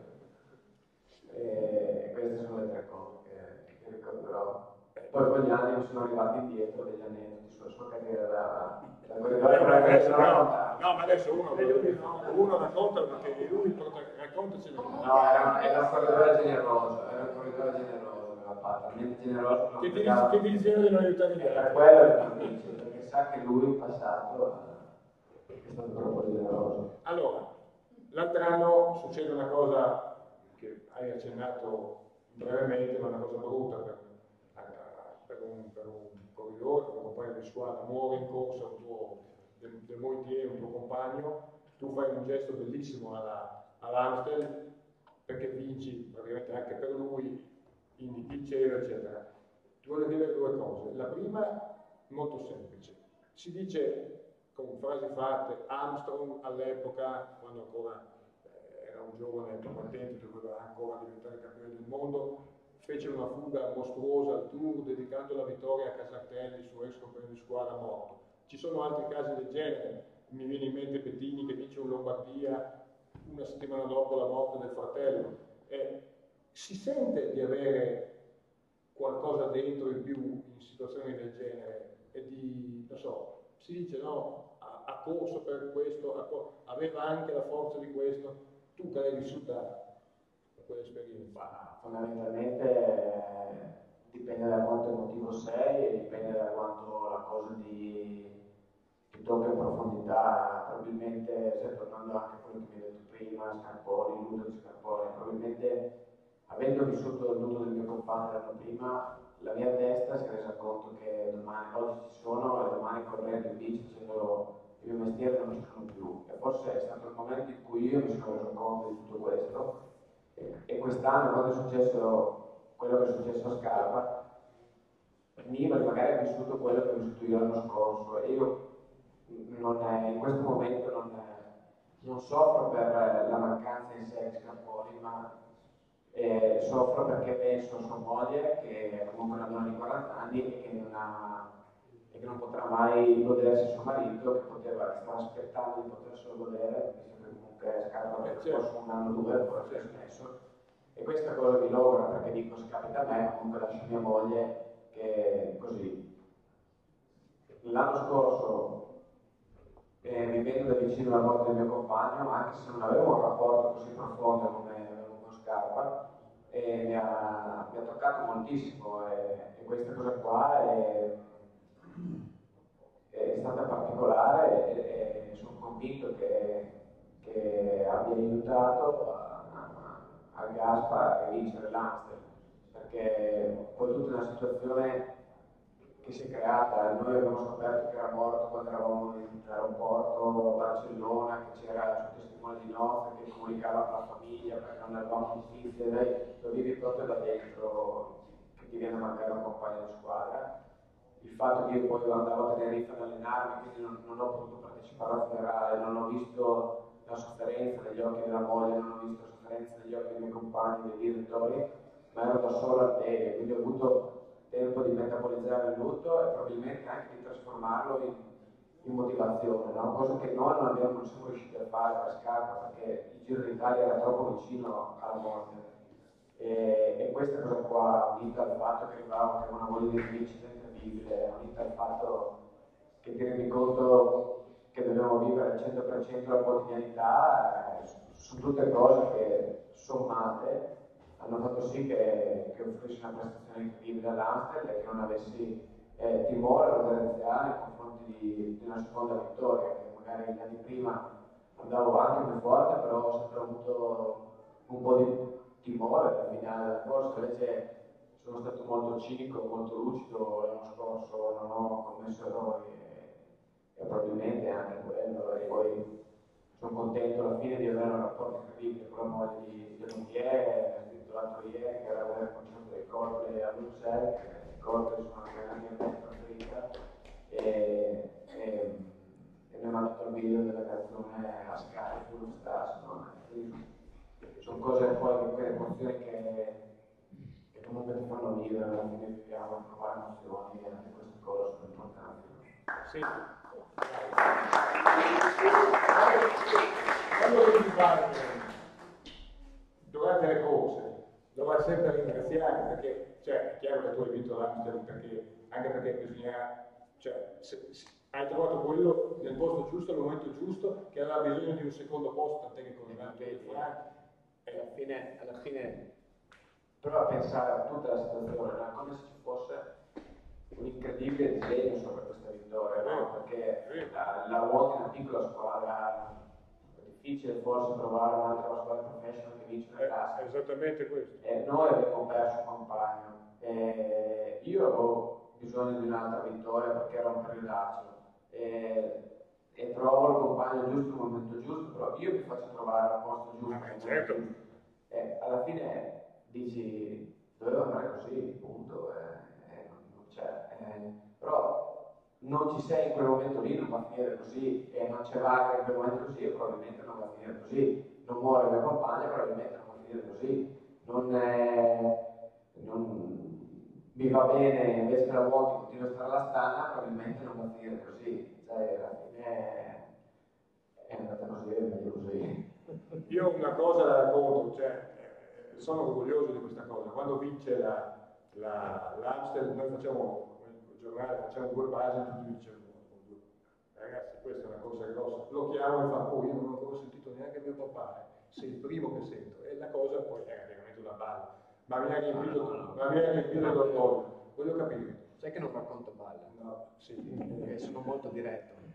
E queste sono le tre cose che, che ricorderò. Poi con gli anni mi sono arrivati indietro degli aneddoti sulla sua carriera da, da corridore, però adesso non raccontare. No, ma adesso uno, uno racconta perché lui raccontaci. No, era un, era un corridore generoso, era un corridore generoso, aveva fatto, talmente generoso Che ti, dice, che ti diceva di non aiutare gli per altri. quello che non dice, perché sa che lui in passato è stato troppo generoso. Allora, l'altro anno succede una cosa che hai accennato brevemente, ma una cosa brutta per, per, un, per un corridore, per un compagno di squadra, muore in corsa un tuo del, del Moitié, un tuo compagno, tu fai un gesto bellissimo alla, all'Amstel perché vinci praticamente anche per lui, indichi il cielo, eccetera. Ti voglio dire due cose. La prima, molto semplice, si dice con frasi fatte, Armstrong all'epoca, quando ancora eh, era un giovane combattente, doveva ancora diventare campione del mondo, fece una fuga mostruosa al Tour dedicando la vittoria a Casartelli, suo ex compagno di squadra morto. Ci sono altri casi del genere, mi viene in mente Bettini che vince un Lombardia una settimana dopo la morte del fratello. Eh, si sente di avere qualcosa dentro in più in situazioni del genere e di, non so, si dice no, ha, ha corso per questo, ha cor- aveva anche la forza di questo, tu che l'hai vissuta quell'esperienza. Fondamentalmente eh, dipende da quanto emotivo sei e dipende da quanto la cosa di che tocca in profondità, probabilmente, se tornando anche a quello che mi hai detto prima, Scarponi, il lutto di Scarponi, probabilmente avendo vissuto il lutto del mio compagno l'anno prima, la mia testa si è resa conto che domani, oggi ci sono e domani correndo in bici facendo il mio mestiere non ci sono più. E forse è stato il momento in cui io mi sono reso conto di tutto questo. E, e quest'anno, quando è successo quello che è successo a Scarpa, Nibali magari ha vissuto quello che ho vissuto io l'anno scorso e io non è, in questo momento non, è, non soffro per la mancanza in sé di Scarponi, ma eh, soffro perché penso a sua moglie che è comunque una donna di quaranta anni e che non, ha, e che non potrà mai godersi suo marito, che, poteva, che stava aspettando di poterselo godere, visto che comunque Scarpa l'anno scorso un anno o due, poi si è smesso. E questa cosa mi logra perché dico se capita a me, comunque lascio mia moglie che così. L'anno scorso, eh, vivendo da vicino la morte del mio compagno, anche se non avevo un rapporto così profondo come avevo con Scarpa, eh, mi, ha, mi ha toccato moltissimo e, e questa cosa qua è, è stata particolare e, e sono convinto che, che abbia aiutato a, a, a Gaspar a vincere l'Amstel, perché poi tutta una situazione che si è creata, noi abbiamo scoperto che era morto quando eravamo in aeroporto a Barcellona, che c'era il suo testimone di nozze che comunicava con la famiglia perché non avevamo notizie, noi lo vivi proprio da dentro, che ti viene a mancare un compagno di squadra. Il fatto che io poi andavo a Tenerife ad allenarmi, quindi non, non ho potuto partecipare al funerale, non ho visto la sofferenza negli occhi della moglie, non ho visto la sofferenza negli occhi dei miei compagni, dei direttori, ma ero da solo al tele, quindi ho avuto tempo di metabolizzare il lutto e probabilmente anche di trasformarlo in, in motivazione, no? Cosa che noi non, abbiamo, non siamo riusciti a fare per Scarpa perché il Giro d'Italia era troppo vicino alla morte e, e questa cosa qua, unita al fatto che arrivavo che una voglia di vincita incredibile, unita al fatto che ti rendi conto che dobbiamo vivere al cento per cento la quotidianità, eh, sono tutte cose che sommate hanno fatto sì che, che offrissi una prestazione incredibile all'Amstel e che non avessi eh, timore o reverenziale nei confronti di, di una seconda vittoria, che magari gli anni prima andavo anche più forte, però ho sempre avuto un po' di timore alla finale della corsa, invece sono stato molto cinico, molto lucido l'anno scorso, non ho commesso errori e, e probabilmente anche quello, e poi sono contento alla fine di avere un rapporto incredibile con la moglie di, di Montier, l'altro ieri che era il concerto dei Coldplay a Bruxelles, che i Coldplay sono anche la mia band preferita e, e, e mi ha mandato il video della canzone a Sky Full of Stars, no? Sono cose poi, quelle emozioni che, che comunque ti fanno vivere, alla fine viviamo a provare emozioni e anche queste cose sono importanti. Sì. Quando devi fare durante le corse dovrai sempre ringraziare perché, cioè, è chiaro che tu hai vinto l'Amstel perché, anche perché bisogna, cioè, se, se, hai trovato quello nel posto giusto, al momento giusto, che aveva bisogno di un secondo posto, tant'è che con il e alla fine, alla fine prova a pensare a tutta la situazione, no? Come se ci fosse un incredibile disegno sopra questa vittoria, no? Perché la, la ruota in una piccola squadra è difficile forse trovare un'altra squadra professional che vince una classe. È esattamente questo. E noi abbiamo perso un compagno. E io avevo bisogno di un'altra vittoria perché era un periodaccio. E, e trovo il compagno giusto al momento giusto, però io mi faccio trovare al posto giusto. Ah, certo. E alla fine dici, doveva andare così, punto. E, e non c'è. E, però non ci sei in quel momento lì, non va a finire così, e non c'è Wagner in quel momento così, e probabilmente non va a finire così. Non muore il mio compagno, probabilmente non va a finire così. Non, è, non mi va bene, invece che la vuoti continua a stare alla stana, probabilmente non va a finire così. Cioè, alla fine è andata così, è meglio così. Io una cosa la racconto, cioè, eh, sono orgoglioso di questa cosa. Quando vince la, la, l'Amstel, noi facciamo il giornale, facciamo due pagine, tutti mi dicevano, ragazzi, questa è una cosa grossa. Lo chiamo e fa, oh, io non ho ancora sentito neanche mio papà, sei il primo che sento. E la cosa poi era veramente una balla, ma mi ha riempito, ma mi ha riempito d'orgoglio. Voglio capire. Sai che non racconto balle? No, sì. Perché sono molto diretto.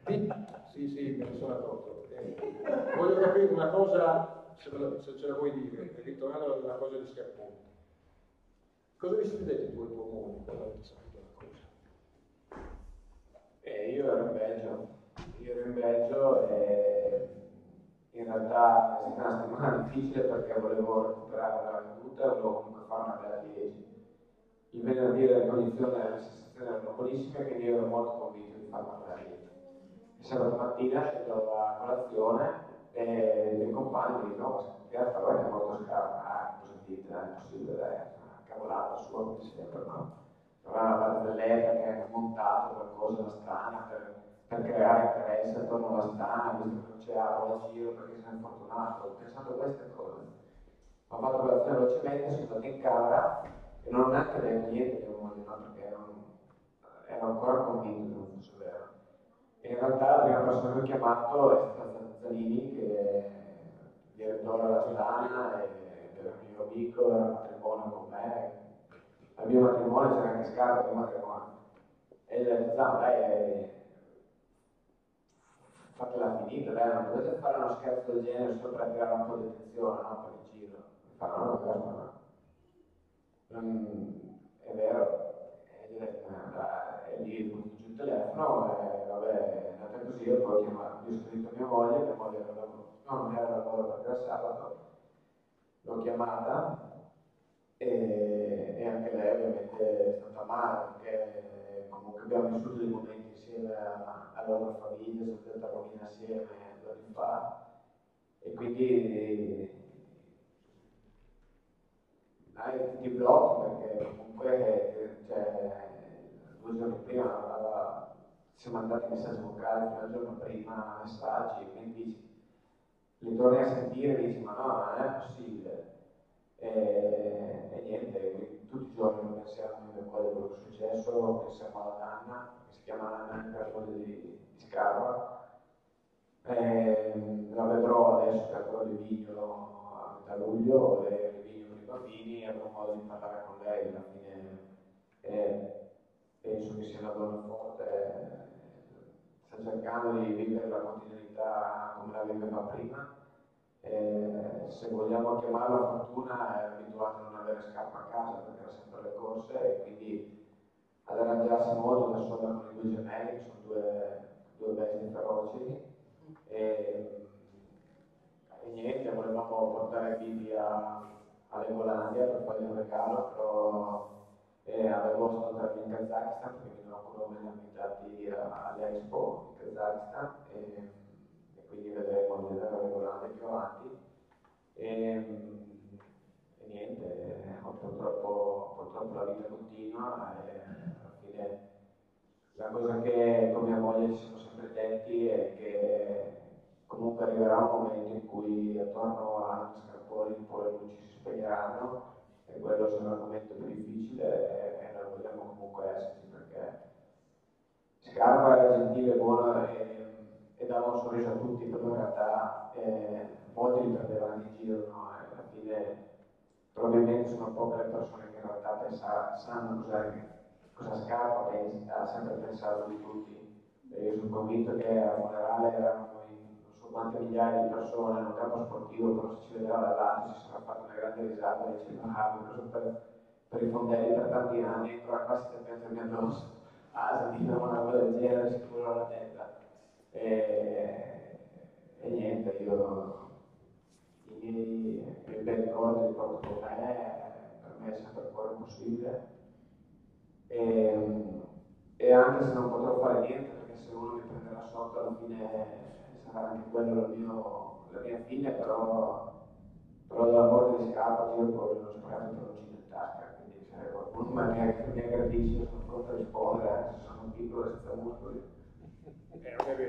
Sì, sì, me ne sono accorto. Eh, voglio capire una cosa, se, la, se ce la vuoi dire, ritornando alla cosa di Scarponi. Cosa vi siete tu e tua moglie quando avete saputo la cosa? Eh, io ero in Belgio, io ero in Belgio e in realtà è stata una settimana difficile perché volevo recuperare la caduta e volevo comunque fare una bella dieci. Il venerdì la ricognizione e le sensazioni erano buonissime, quindi io ero molto convinto di fare una bella dieci. Sabato mattina scendo a colazione e i miei compagni mi dicono: no, ma però è molto scarpa, ah, cosa dite? È impossibile, è una cavolata sua come sempre, no? Aveva una barzelletta che ha montato qualcosa da strana per, per creare interesse attorno alla strana, visto che non c'è aro a giro perché sei infortunato. Ho pensato a queste cose. Ho fatto colazione velocemente, sono andato in camera e non ho neanche detto niente di moglie, no? Perché non, ero ancora convinto che non fosse vero. E in realtà la prima persona che ho chiamato è stata Zanini, che è direttore della Stana e era il mio amico, era un matrimonio con me. Al mio matrimonio c'era anche Scarpa, al mio matrimonio. E gli ho detto: no, dai, fatela finita, dai, non potete fare uno scherzo del genere solo per attirare un po' di attenzione, no? Per il giro. Mi fanno: no, no, no. Non, è vero. E gli ho detto: eh, e lì ho giù il telefono e vabbè, è andata così, e poi ho chiamato, io ho scritto a mia moglie, mia moglie era lavoro, no, non era lavoro perché era sabato, l'ho chiamata e, e anche lei ovviamente è stata male perché comunque abbiamo vissuto dei momenti insieme a, alla loro famiglia, sono stata a Romina assieme due anni fa e quindi dai, ti blocchi perché comunque cioè, due giorni prima aveva, siamo andati messaggi vocali fino al giorno prima, messaggi, quindi li torni a sentire e dici: ma no, non è possibile. E, e niente, tutti i giorni pensiamo a mia moglie quello che è successo, pensiamo alla Nanna, che si chiama Nanna, la moglie di, di Scarpa. E, la vedrò adesso che ancora di Vigno a metà luglio, le Vigno con i bambini e avrò modo di parlare con lei. Alla fine eh, penso che sia una donna forte, eh, sta cercando di vivere la quotidianità come la viveva prima. Eh, se vogliamo chiamarla fortuna, è abituata a non avere Scarpa a casa perché era sempre alle corse e quindi ad arrangiarsi molto da sola con i due gemelli, che sono due, due bestie feroci. E, e niente, volevamo portare Vivi a, a Legolandia per fargli un regalo, però eh, avevo scontrato in Kazakistan perché mi auguro veniamo invitati all'Expo in Kazakistan e, e quindi vedremo di andare a Legolandia più avanti. E, e niente, purtroppo, purtroppo la vita continua e alla fine la cosa che con mia moglie ci siamo sempre detti è che comunque arriverà un momento in cui attorno a Scarponi un po' le luci si spegneranno e quello sarà il momento più difficile e, e noi vogliamo comunque esserci perché Scarpa era gentile, buono e, e dava un sorriso a tutti, però in realtà eh, molti li prendevano in giro, no? E alla fine probabilmente sono poche le persone che in realtà pensano, sanno cosa, cosa Scarpa pensa, ha sempre pensato di tutti. E io sono convinto che al funerale erano non so quante migliaia di persone in un campo sportivo, però se ci vedeva dall'alto si sarà fatta una grande risata dicendo: ah, ho preso per, per i fondelli per tanti anni, ancora qua siete a mettermi addosso. Ah, sentite una roba del genere, si pure la testa. E, e niente, io i miei bei ricordi li porto con me, per me è sempre ancora impossibile. E, e anche se non potrò fare niente, perché se uno mi prenderà sotto alla fine sarà anche quello la, mio, la mia fine, però, però dalla morte di Scarpa io poi non sparato per un in tasca, quindi se qualcuno mi aggredisce sono pronto a rispondere, anche se sono piccolo e senza muscoli. Eh, non è vero.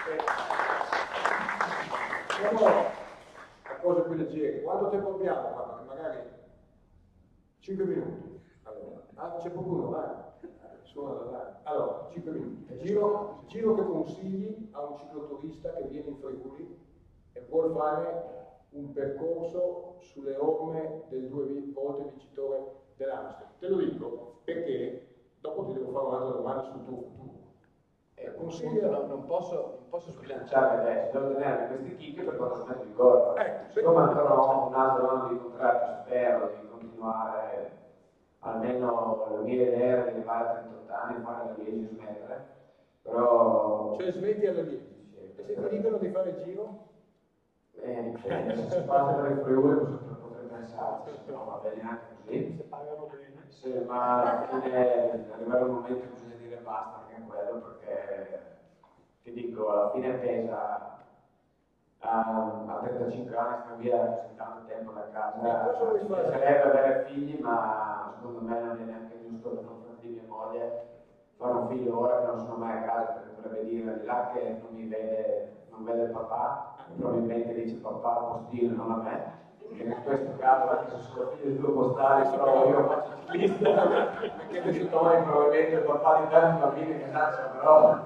Andiamo a cose più leggere. Quanto tempo abbiamo qua? Perché magari cinque minuti. Allora, ah, c'è qualcuno, vai. Allora, cinque minuti. Giro, giro che consigli a un cicloturista che viene in Friuli e vuol fare un percorso sulle orme del due volte vincitore dell'Amstel. Te lo dico perché dopo ti devo fare un'altra domanda sul tuo futuro. E appunto non, non posso, non posso sbilanciarmi adesso, devo tenermi queste chicche per quando smetto di correre. Eh, Siccome ancora ho un altro anno di contratto, spero di continuare almeno la mia idea era di arrivare a trentotto anni, fare la Liegi e smettere, però... Cioè smetti alla Liegi, e se ti dicono di fare il giro? Eh, cioè, se si passa per il Friuli potrei pensarci, no, va bene anche così. Se pagano bene. Sì, ma alla fine arriverà un momento che bisogna dire basta anche a quello, perché ti dico, alla fine pesa a, a trentacinque anni, stare via così tanto tempo da casa, mi piacerebbe avere figli, ma secondo me non è neanche giusto per confronti di mia moglie fare un figlio ora che non sono mai a casa, perché potrebbe dire al di là che non mi vede, non vede il papà, probabilmente dice papà al postino, non a me. E in questo caso, anche se sono figlio di due postali, però io faccio ciclista, perché mi si trova probabilmente il papà di tanti bambini che nascono, però...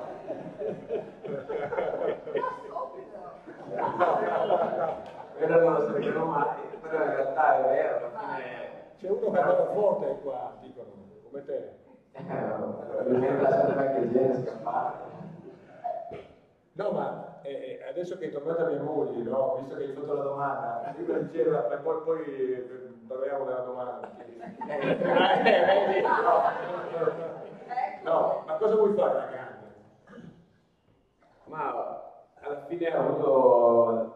Quello non lo sapevo mai, però in realtà è vero, alla fine... C'è uno che va forte qua, dicono, come te. Eh, probabilmente lasciate anche il genere scappare. No, ma eh, adesso che è tornata mia moglie, no? Visto che hai fatto la domanda, io per dire, poi, poi eh, parliamo della domanda. Eh, vedi? No. No, ma cosa vuoi fare da grande? Ma alla fine ho avuto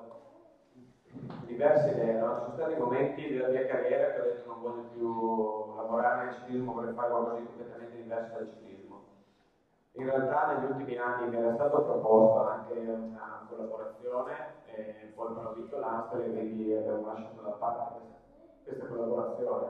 diverse idee, no? Ci sono stati momenti della mia carriera che ho detto non voglio più lavorare nel ciclismo, vorrei fare qualcosa di completamente diverso dal ciclismo. In realtà negli ultimi anni mi era stato proposto anche una collaborazione, e poi però ho vinto l'Amstel e quindi abbiamo lasciato da parte questa, questa collaborazione.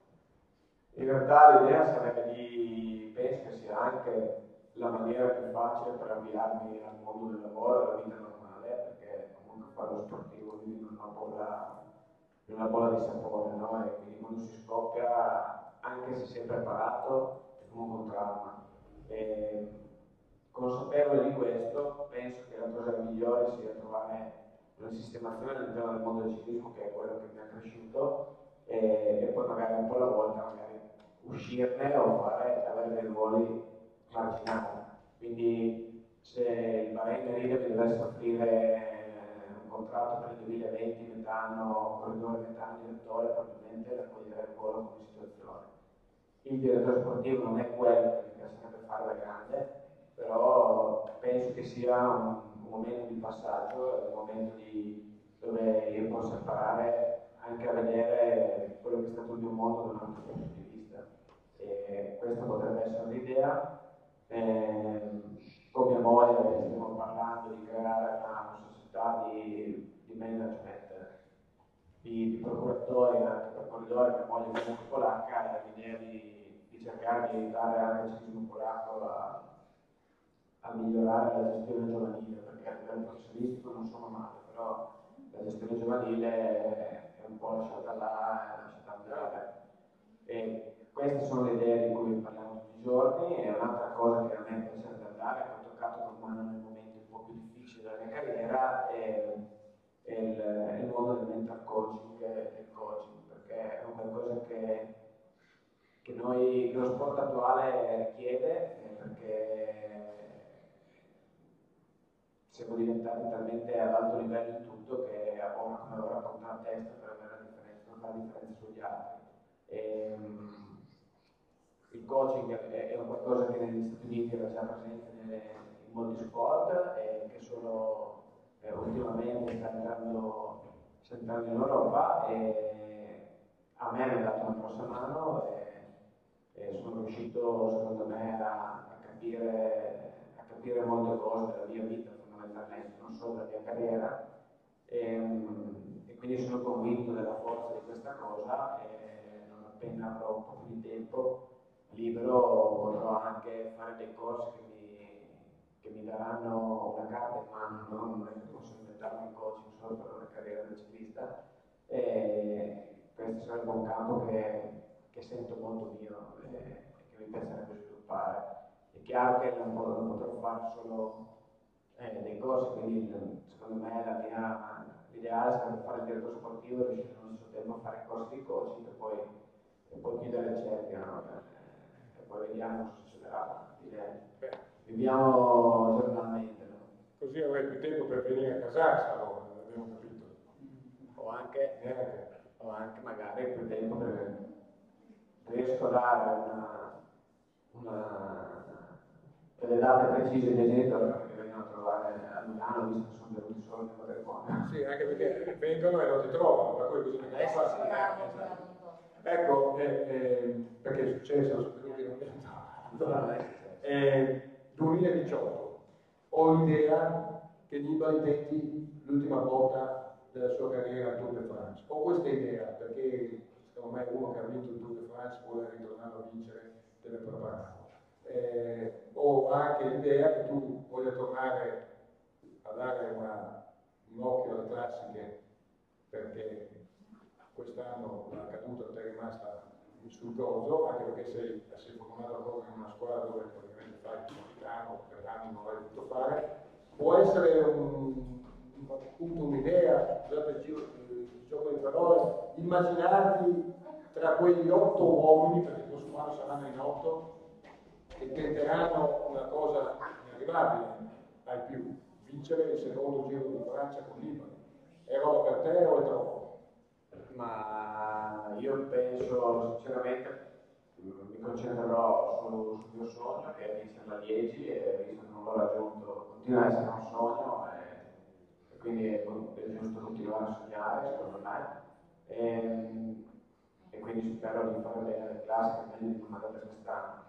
In realtà l'idea sarebbe di, penso che sia anche la maniera più facile per avviarmi al mondo del lavoro, alla vita normale, perché comunque fare lo sportivo vivi in una bolla, in una bolla di sapore, no? E quindi quando si scoppia, anche se sei preparato, è comunque un trauma. E, consapevole di questo, penso che la cosa migliore sia trovare una sistemazione all'interno del mondo del ciclismo, che è quello che mi ha cresciuto, e, e poi magari un po' alla volta magari uscirne o fare, avere dei ruoli marginali. Quindi se il Bahrain Merida mi dovesse offrire un contratto per il duemilaventi, metà corridore, metà direttore, probabilmente raccoglierei un po' come situazione. Il direttore sportivo non è quello che mi piacerebbe fare da grande, però penso che sia un, un momento di passaggio, un momento di, dove io posso imparare anche a vedere quello che è stato il mio mondo da un altro punto di vista. E questa potrebbe essere un'idea. Eh, con mia moglie stiamo parlando di creare una società di, di management di, di procuratori anche per corridori. Mia moglie è comunque polacca e l'idea di, di cercare di aiutare anche il ciclismo polacco a, a migliorare la gestione giovanile, perché a livello professionistico non sono male, però la gestione giovanile è un po' lasciata là, è lasciata andare. E queste sono le idee di cui parliamo tutti i giorni. E un'altra cosa che a me piacerebbe andare, che ho toccato con mano nei momenti un po' più difficili della mia carriera, è, è, il, è il mondo del mental coaching e del coaching, perché è un qualcosa che, che noi, lo sport attuale richiede, perché siamo diventati talmente ad alto livello in tutto che ora come ora conta la testa per avere la differenza, non fare la differenza sugli altri. E, um, il coaching è, è un qualcosa che negli Stati Uniti era già presente nelle, in molti sport e che solo eh, ultimamente sta entrando, sta entrando in Europa, e a me mi ha dato una grossa mano e, e sono riuscito secondo me a, a, capire, a capire molte cose della mia vita fondamentalmente, non solo della mia carriera, e, e quindi sono convinto della forza di questa cosa. E non appena avrò un po' più di tempo libero potrò anche fare dei corsi che mi, che mi daranno una carta in mano, no? Non è che posso inventarmi il coaching solo per una carriera da ciclista, e questo sarebbe un campo che, che sento molto mio e, e che mi piacerebbe sviluppare. È chiaro che non, non potrò fare solo eh, dei corsi, quindi secondo me la mia, l'ideale sarebbe fare il direttore sportivo e riuscire allo stesso tempo a fare corsi di coaching e poi, e poi chiudere il cerchio, no? E poi vediamo cosa succederà. Direi. viviamo giornalmente. No? Così avrai più tempo per venire a casarsi, allora, abbiamo capito. O anche, Neanche. o anche magari più tempo per riesco a dare una, una delle date precise dei genitori che vengono a trovare a Milano, visto che sono venuti solo nel matrimonio. Sì, anche perché vengono e non ti trovano, per cui cosa ne fare? Bravo, Eh, bravo. Ecco, eh, eh, perché è successo, sono venuti non mi allora, eh, duemiladiciotto, ho l'idea che Nibali tenti l'ultima volta della sua carriera al Tour de France. Ho questa idea, perché secondo me uno che ha vinto il Tour de France vuole ritornare a vincere, deve prepararlo. Eh, ho anche l'idea che tu voglia tornare a dare una, un occhio alle classiche, perché quest'anno la caduta ti è rimasta sul coso, anche perché sei, sei fortunato a correre in una squadra dove praticamente fai il capitano, per anni non l'hai potuto fare. Può essere un, appunto un'idea, scusate il, giro, il gioco di parole, immaginarti tra quegli otto uomini, perché il prossimo anno saranno in otto, che tenteranno una cosa inarrivabile ai più, vincere il secondo giro di Francia con Nibali. È roba per te o è troppo? Ma io penso sinceramente, mi concentrerò sul, sul mio sogno che è vincere la Liegi, e visto che non l'ho raggiunto continua a essere un sogno, e, e quindi è, è giusto continuare a sognare secondo me, e, e quindi spero di fare bene le classiche meglio di come è andata quest'anno.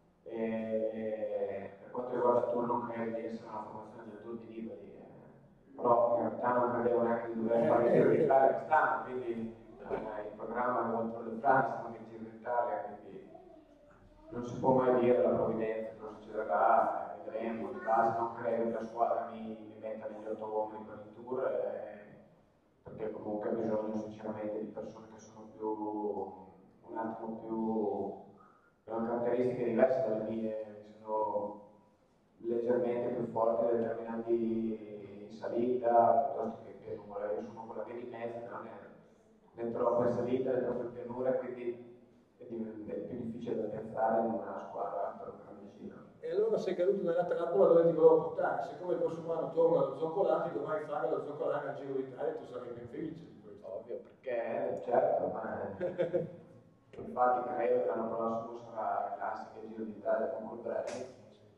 E per quanto riguarda il Tour non credo di essere una formazione del Tour di Nibali, eh, però in realtà non credevo neanche di dover fare il Giro d'Italia quest'anno, quindi eh, il programma è il Tour de France, non il Giro d'Italia, quindi non si può mai dire la provvidenza cosa succederà, eh, vedremo. Di base non credo che la squadra mi, mi metta negli otto uomini per il Tour, eh, perché comunque ha bisogno sinceramente di persone che sono più un attimo più hanno caratteristiche diverse dalle mie, sono leggermente più forti e determinanti in salita, piuttosto che, che non io sono quella via di mezzo, che non è né troppo in salita né troppo in pianura, quindi è, è più difficile da pensare in una squadra per un grande giro. E allora sei caduto nella trappola dove ti volevo portare, siccome il prossimo anno torno allo Zoccolati, dovrai fare lo Zoccolati al Giro d'Italia e tu sarai ben felice di questo. Ovvio, perché certo, ma infatti credo che l'anno prossimo sarà classica il Giro d'Italia con Colbrelli,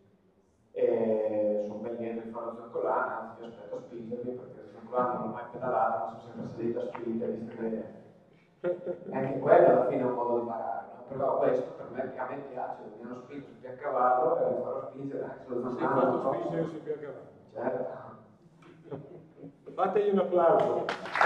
e sono ben lieto di fare lo Zoccolano, anzi io aspetto a spingermi perché il Zoccolano non ho mai pedalato, ma sono sempre salito a spinta, visto che anche quello alla fine è un modo di imparare, no? Però questo per me, a me piace, mi hanno spinto su a cavallo e mi farò spingere anche sullo Zoccolano. Sei fatto spingere su a cavallo. Certo. Fategli un applauso.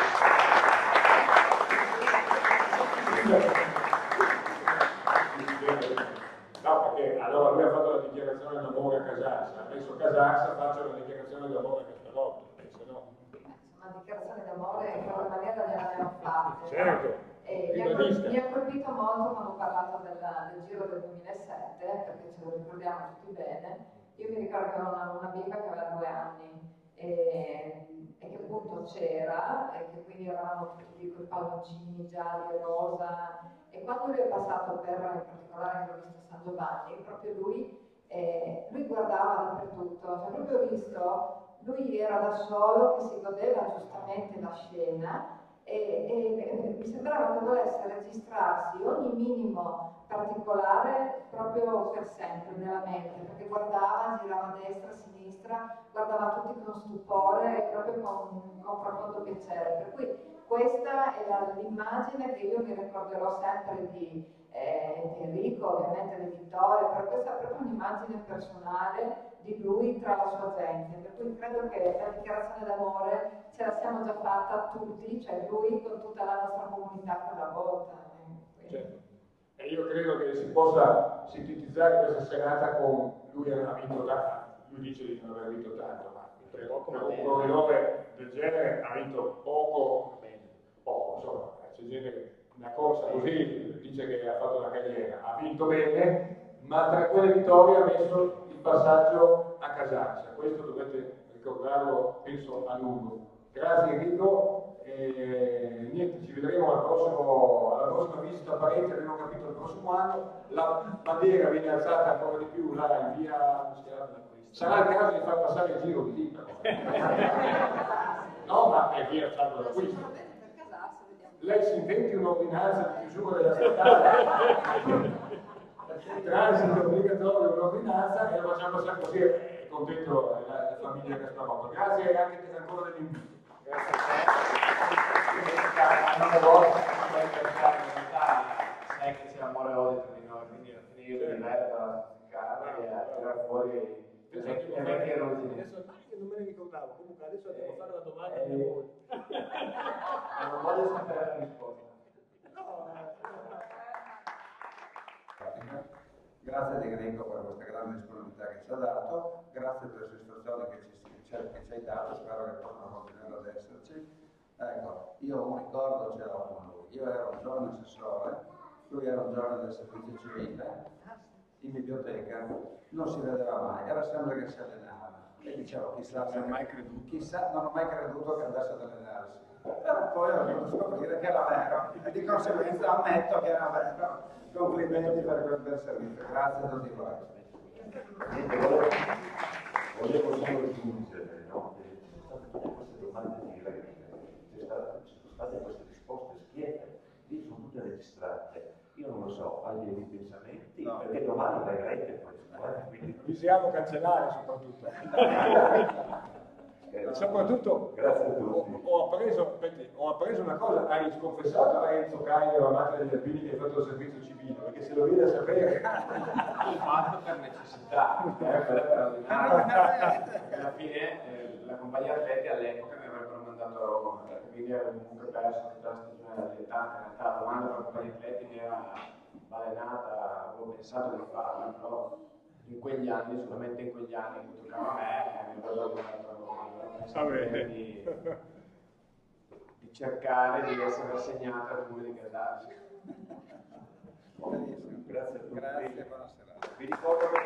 No, perché allora lui ha fatto la dichiarazione d'amore a Casarsa, adesso Casarsa faccia la dichiarazione d'amore a Castelotto, se no. Una dichiarazione d'amore in qualche maniera ne abbiamo fatte. Certo. E mi, ha, mi ha colpito molto quando ho parlato della, del Giro del duemilasette, perché ce lo ricordiamo tutti bene. Io mi ricordo che avevo una, una bimba che aveva due anni e, e che appunto c'era, e che quindi eravamo tutti con i palloncini gialli e rosa. E quando lui è passato per, in particolare l'ho visto a San Giovanni, proprio lui, eh, lui guardava dappertutto, cioè proprio ho visto, lui era da solo che si godeva giustamente la scena e, e mi sembrava che volesse registrarsi ogni minimo particolare proprio per sempre nella mente, perché guardava, girava a destra, a sinistra, guardava tutti con stupore e proprio con, con profondo piacere. Per cui questa è l'immagine che io mi ricorderò sempre di, eh, di Enrico, ovviamente di Vittorio, però questa è proprio un'immagine personale di lui tra la sua gente, per cui credo che la dichiarazione d'amore ce la siamo già fatta tutti, cioè lui con tutta la nostra comunità quella volta. Eh, certo. E io credo che si possa sintetizzare questa serata con lui ha vinto tanto, lui dice di non aver vinto tanto, ma credo che un corridore del genere ha vinto poco, poco, insomma, c'è gente che una corsa così dice che ha fatto una carriera, ha vinto bene, ma tra quelle vittorie ha messo il passaggio a Casarsa, questo dovete ricordarlo, penso, a lungo. Grazie Enrico, e niente, ci vedremo al prossimo, alla prossima visita a Pareti, abbiamo capito il prossimo anno, la bandiera viene alzata ancora di più là in via, sarà il caso di far passare il giro di lì. No, ma è via Santo d'acquisto. Lei si inventi un'ordinanza di chiusura della statale, il transito obbligatorio, un'ordinanza e lo facciamo passare così, è contento la, la famiglia Gasparotto. Grazie e anche ancora degli inviti. Grazie a te. A nome vostro, puoi pensare in realtà, sai che c'è amore e odio tra di noi, quindi alla fine io mi diverto a spiccare e a tirare fuori le vecchie rotine. Adesso non me ne ricordavo, comunque adesso devo fare la domanda a voi. Non voglio sapere la risposta. Grazie De Greco per questa grande disponibilità che ci ha dato, grazie per le soddisfazioni che ci, che ci hai dato, spero che possano continuare ad esserci. Ecco, io un ricordo ce l'ho con lui, io ero un giovane assessore, lui era un giovane del servizio civile, in biblioteca, non si vedeva mai, era sempre che si allenava. E dicevo, chissà, non, mai creduto. chissà, non ho mai creduto che andasse ad allenarsi. Però poi ho dovuto scoprire che era vero e di conseguenza ammetto che era vero. Complimenti per quel bel servizio, grazie a tutti voi. Niente, volevo, volevo solo aggiungere, no? Che ci sono state tutte queste domande dirette, ci sono state queste risposte schiette, lì sono tutte registrate. Io non lo so, hai dei pensamenti, no. Perché domani vai rete questo, eh? Quindi... Visiamo cancellare soprattutto. E soprattutto grazie a tutti. Ho, ho, appreso, aspetti, ho appreso una cosa, hai sconfessato a Enzo Caio, amante degli alpini, che hai fatto il servizio civile, perché se lo viene a sapere... L'ho fatto per necessità, eh, per straordinario, perché alla fine eh, la compagnia atleti all'epoca mi avrebbero mandato a Roma, quindi avevo comunque perso tutta la stagione dell'età, in realtà la domanda per la compagnia atleti mi era balenata, avevo pensato di farla, però in quegli anni, solamente in quegli anni in cui toccava a me, mi avrebbero mandato a Roma. Di, di cercare di essere assegnata al comune di Gradaccio. Benissimo, grazie a tutti. Grazie, buona serata. Vi ricordo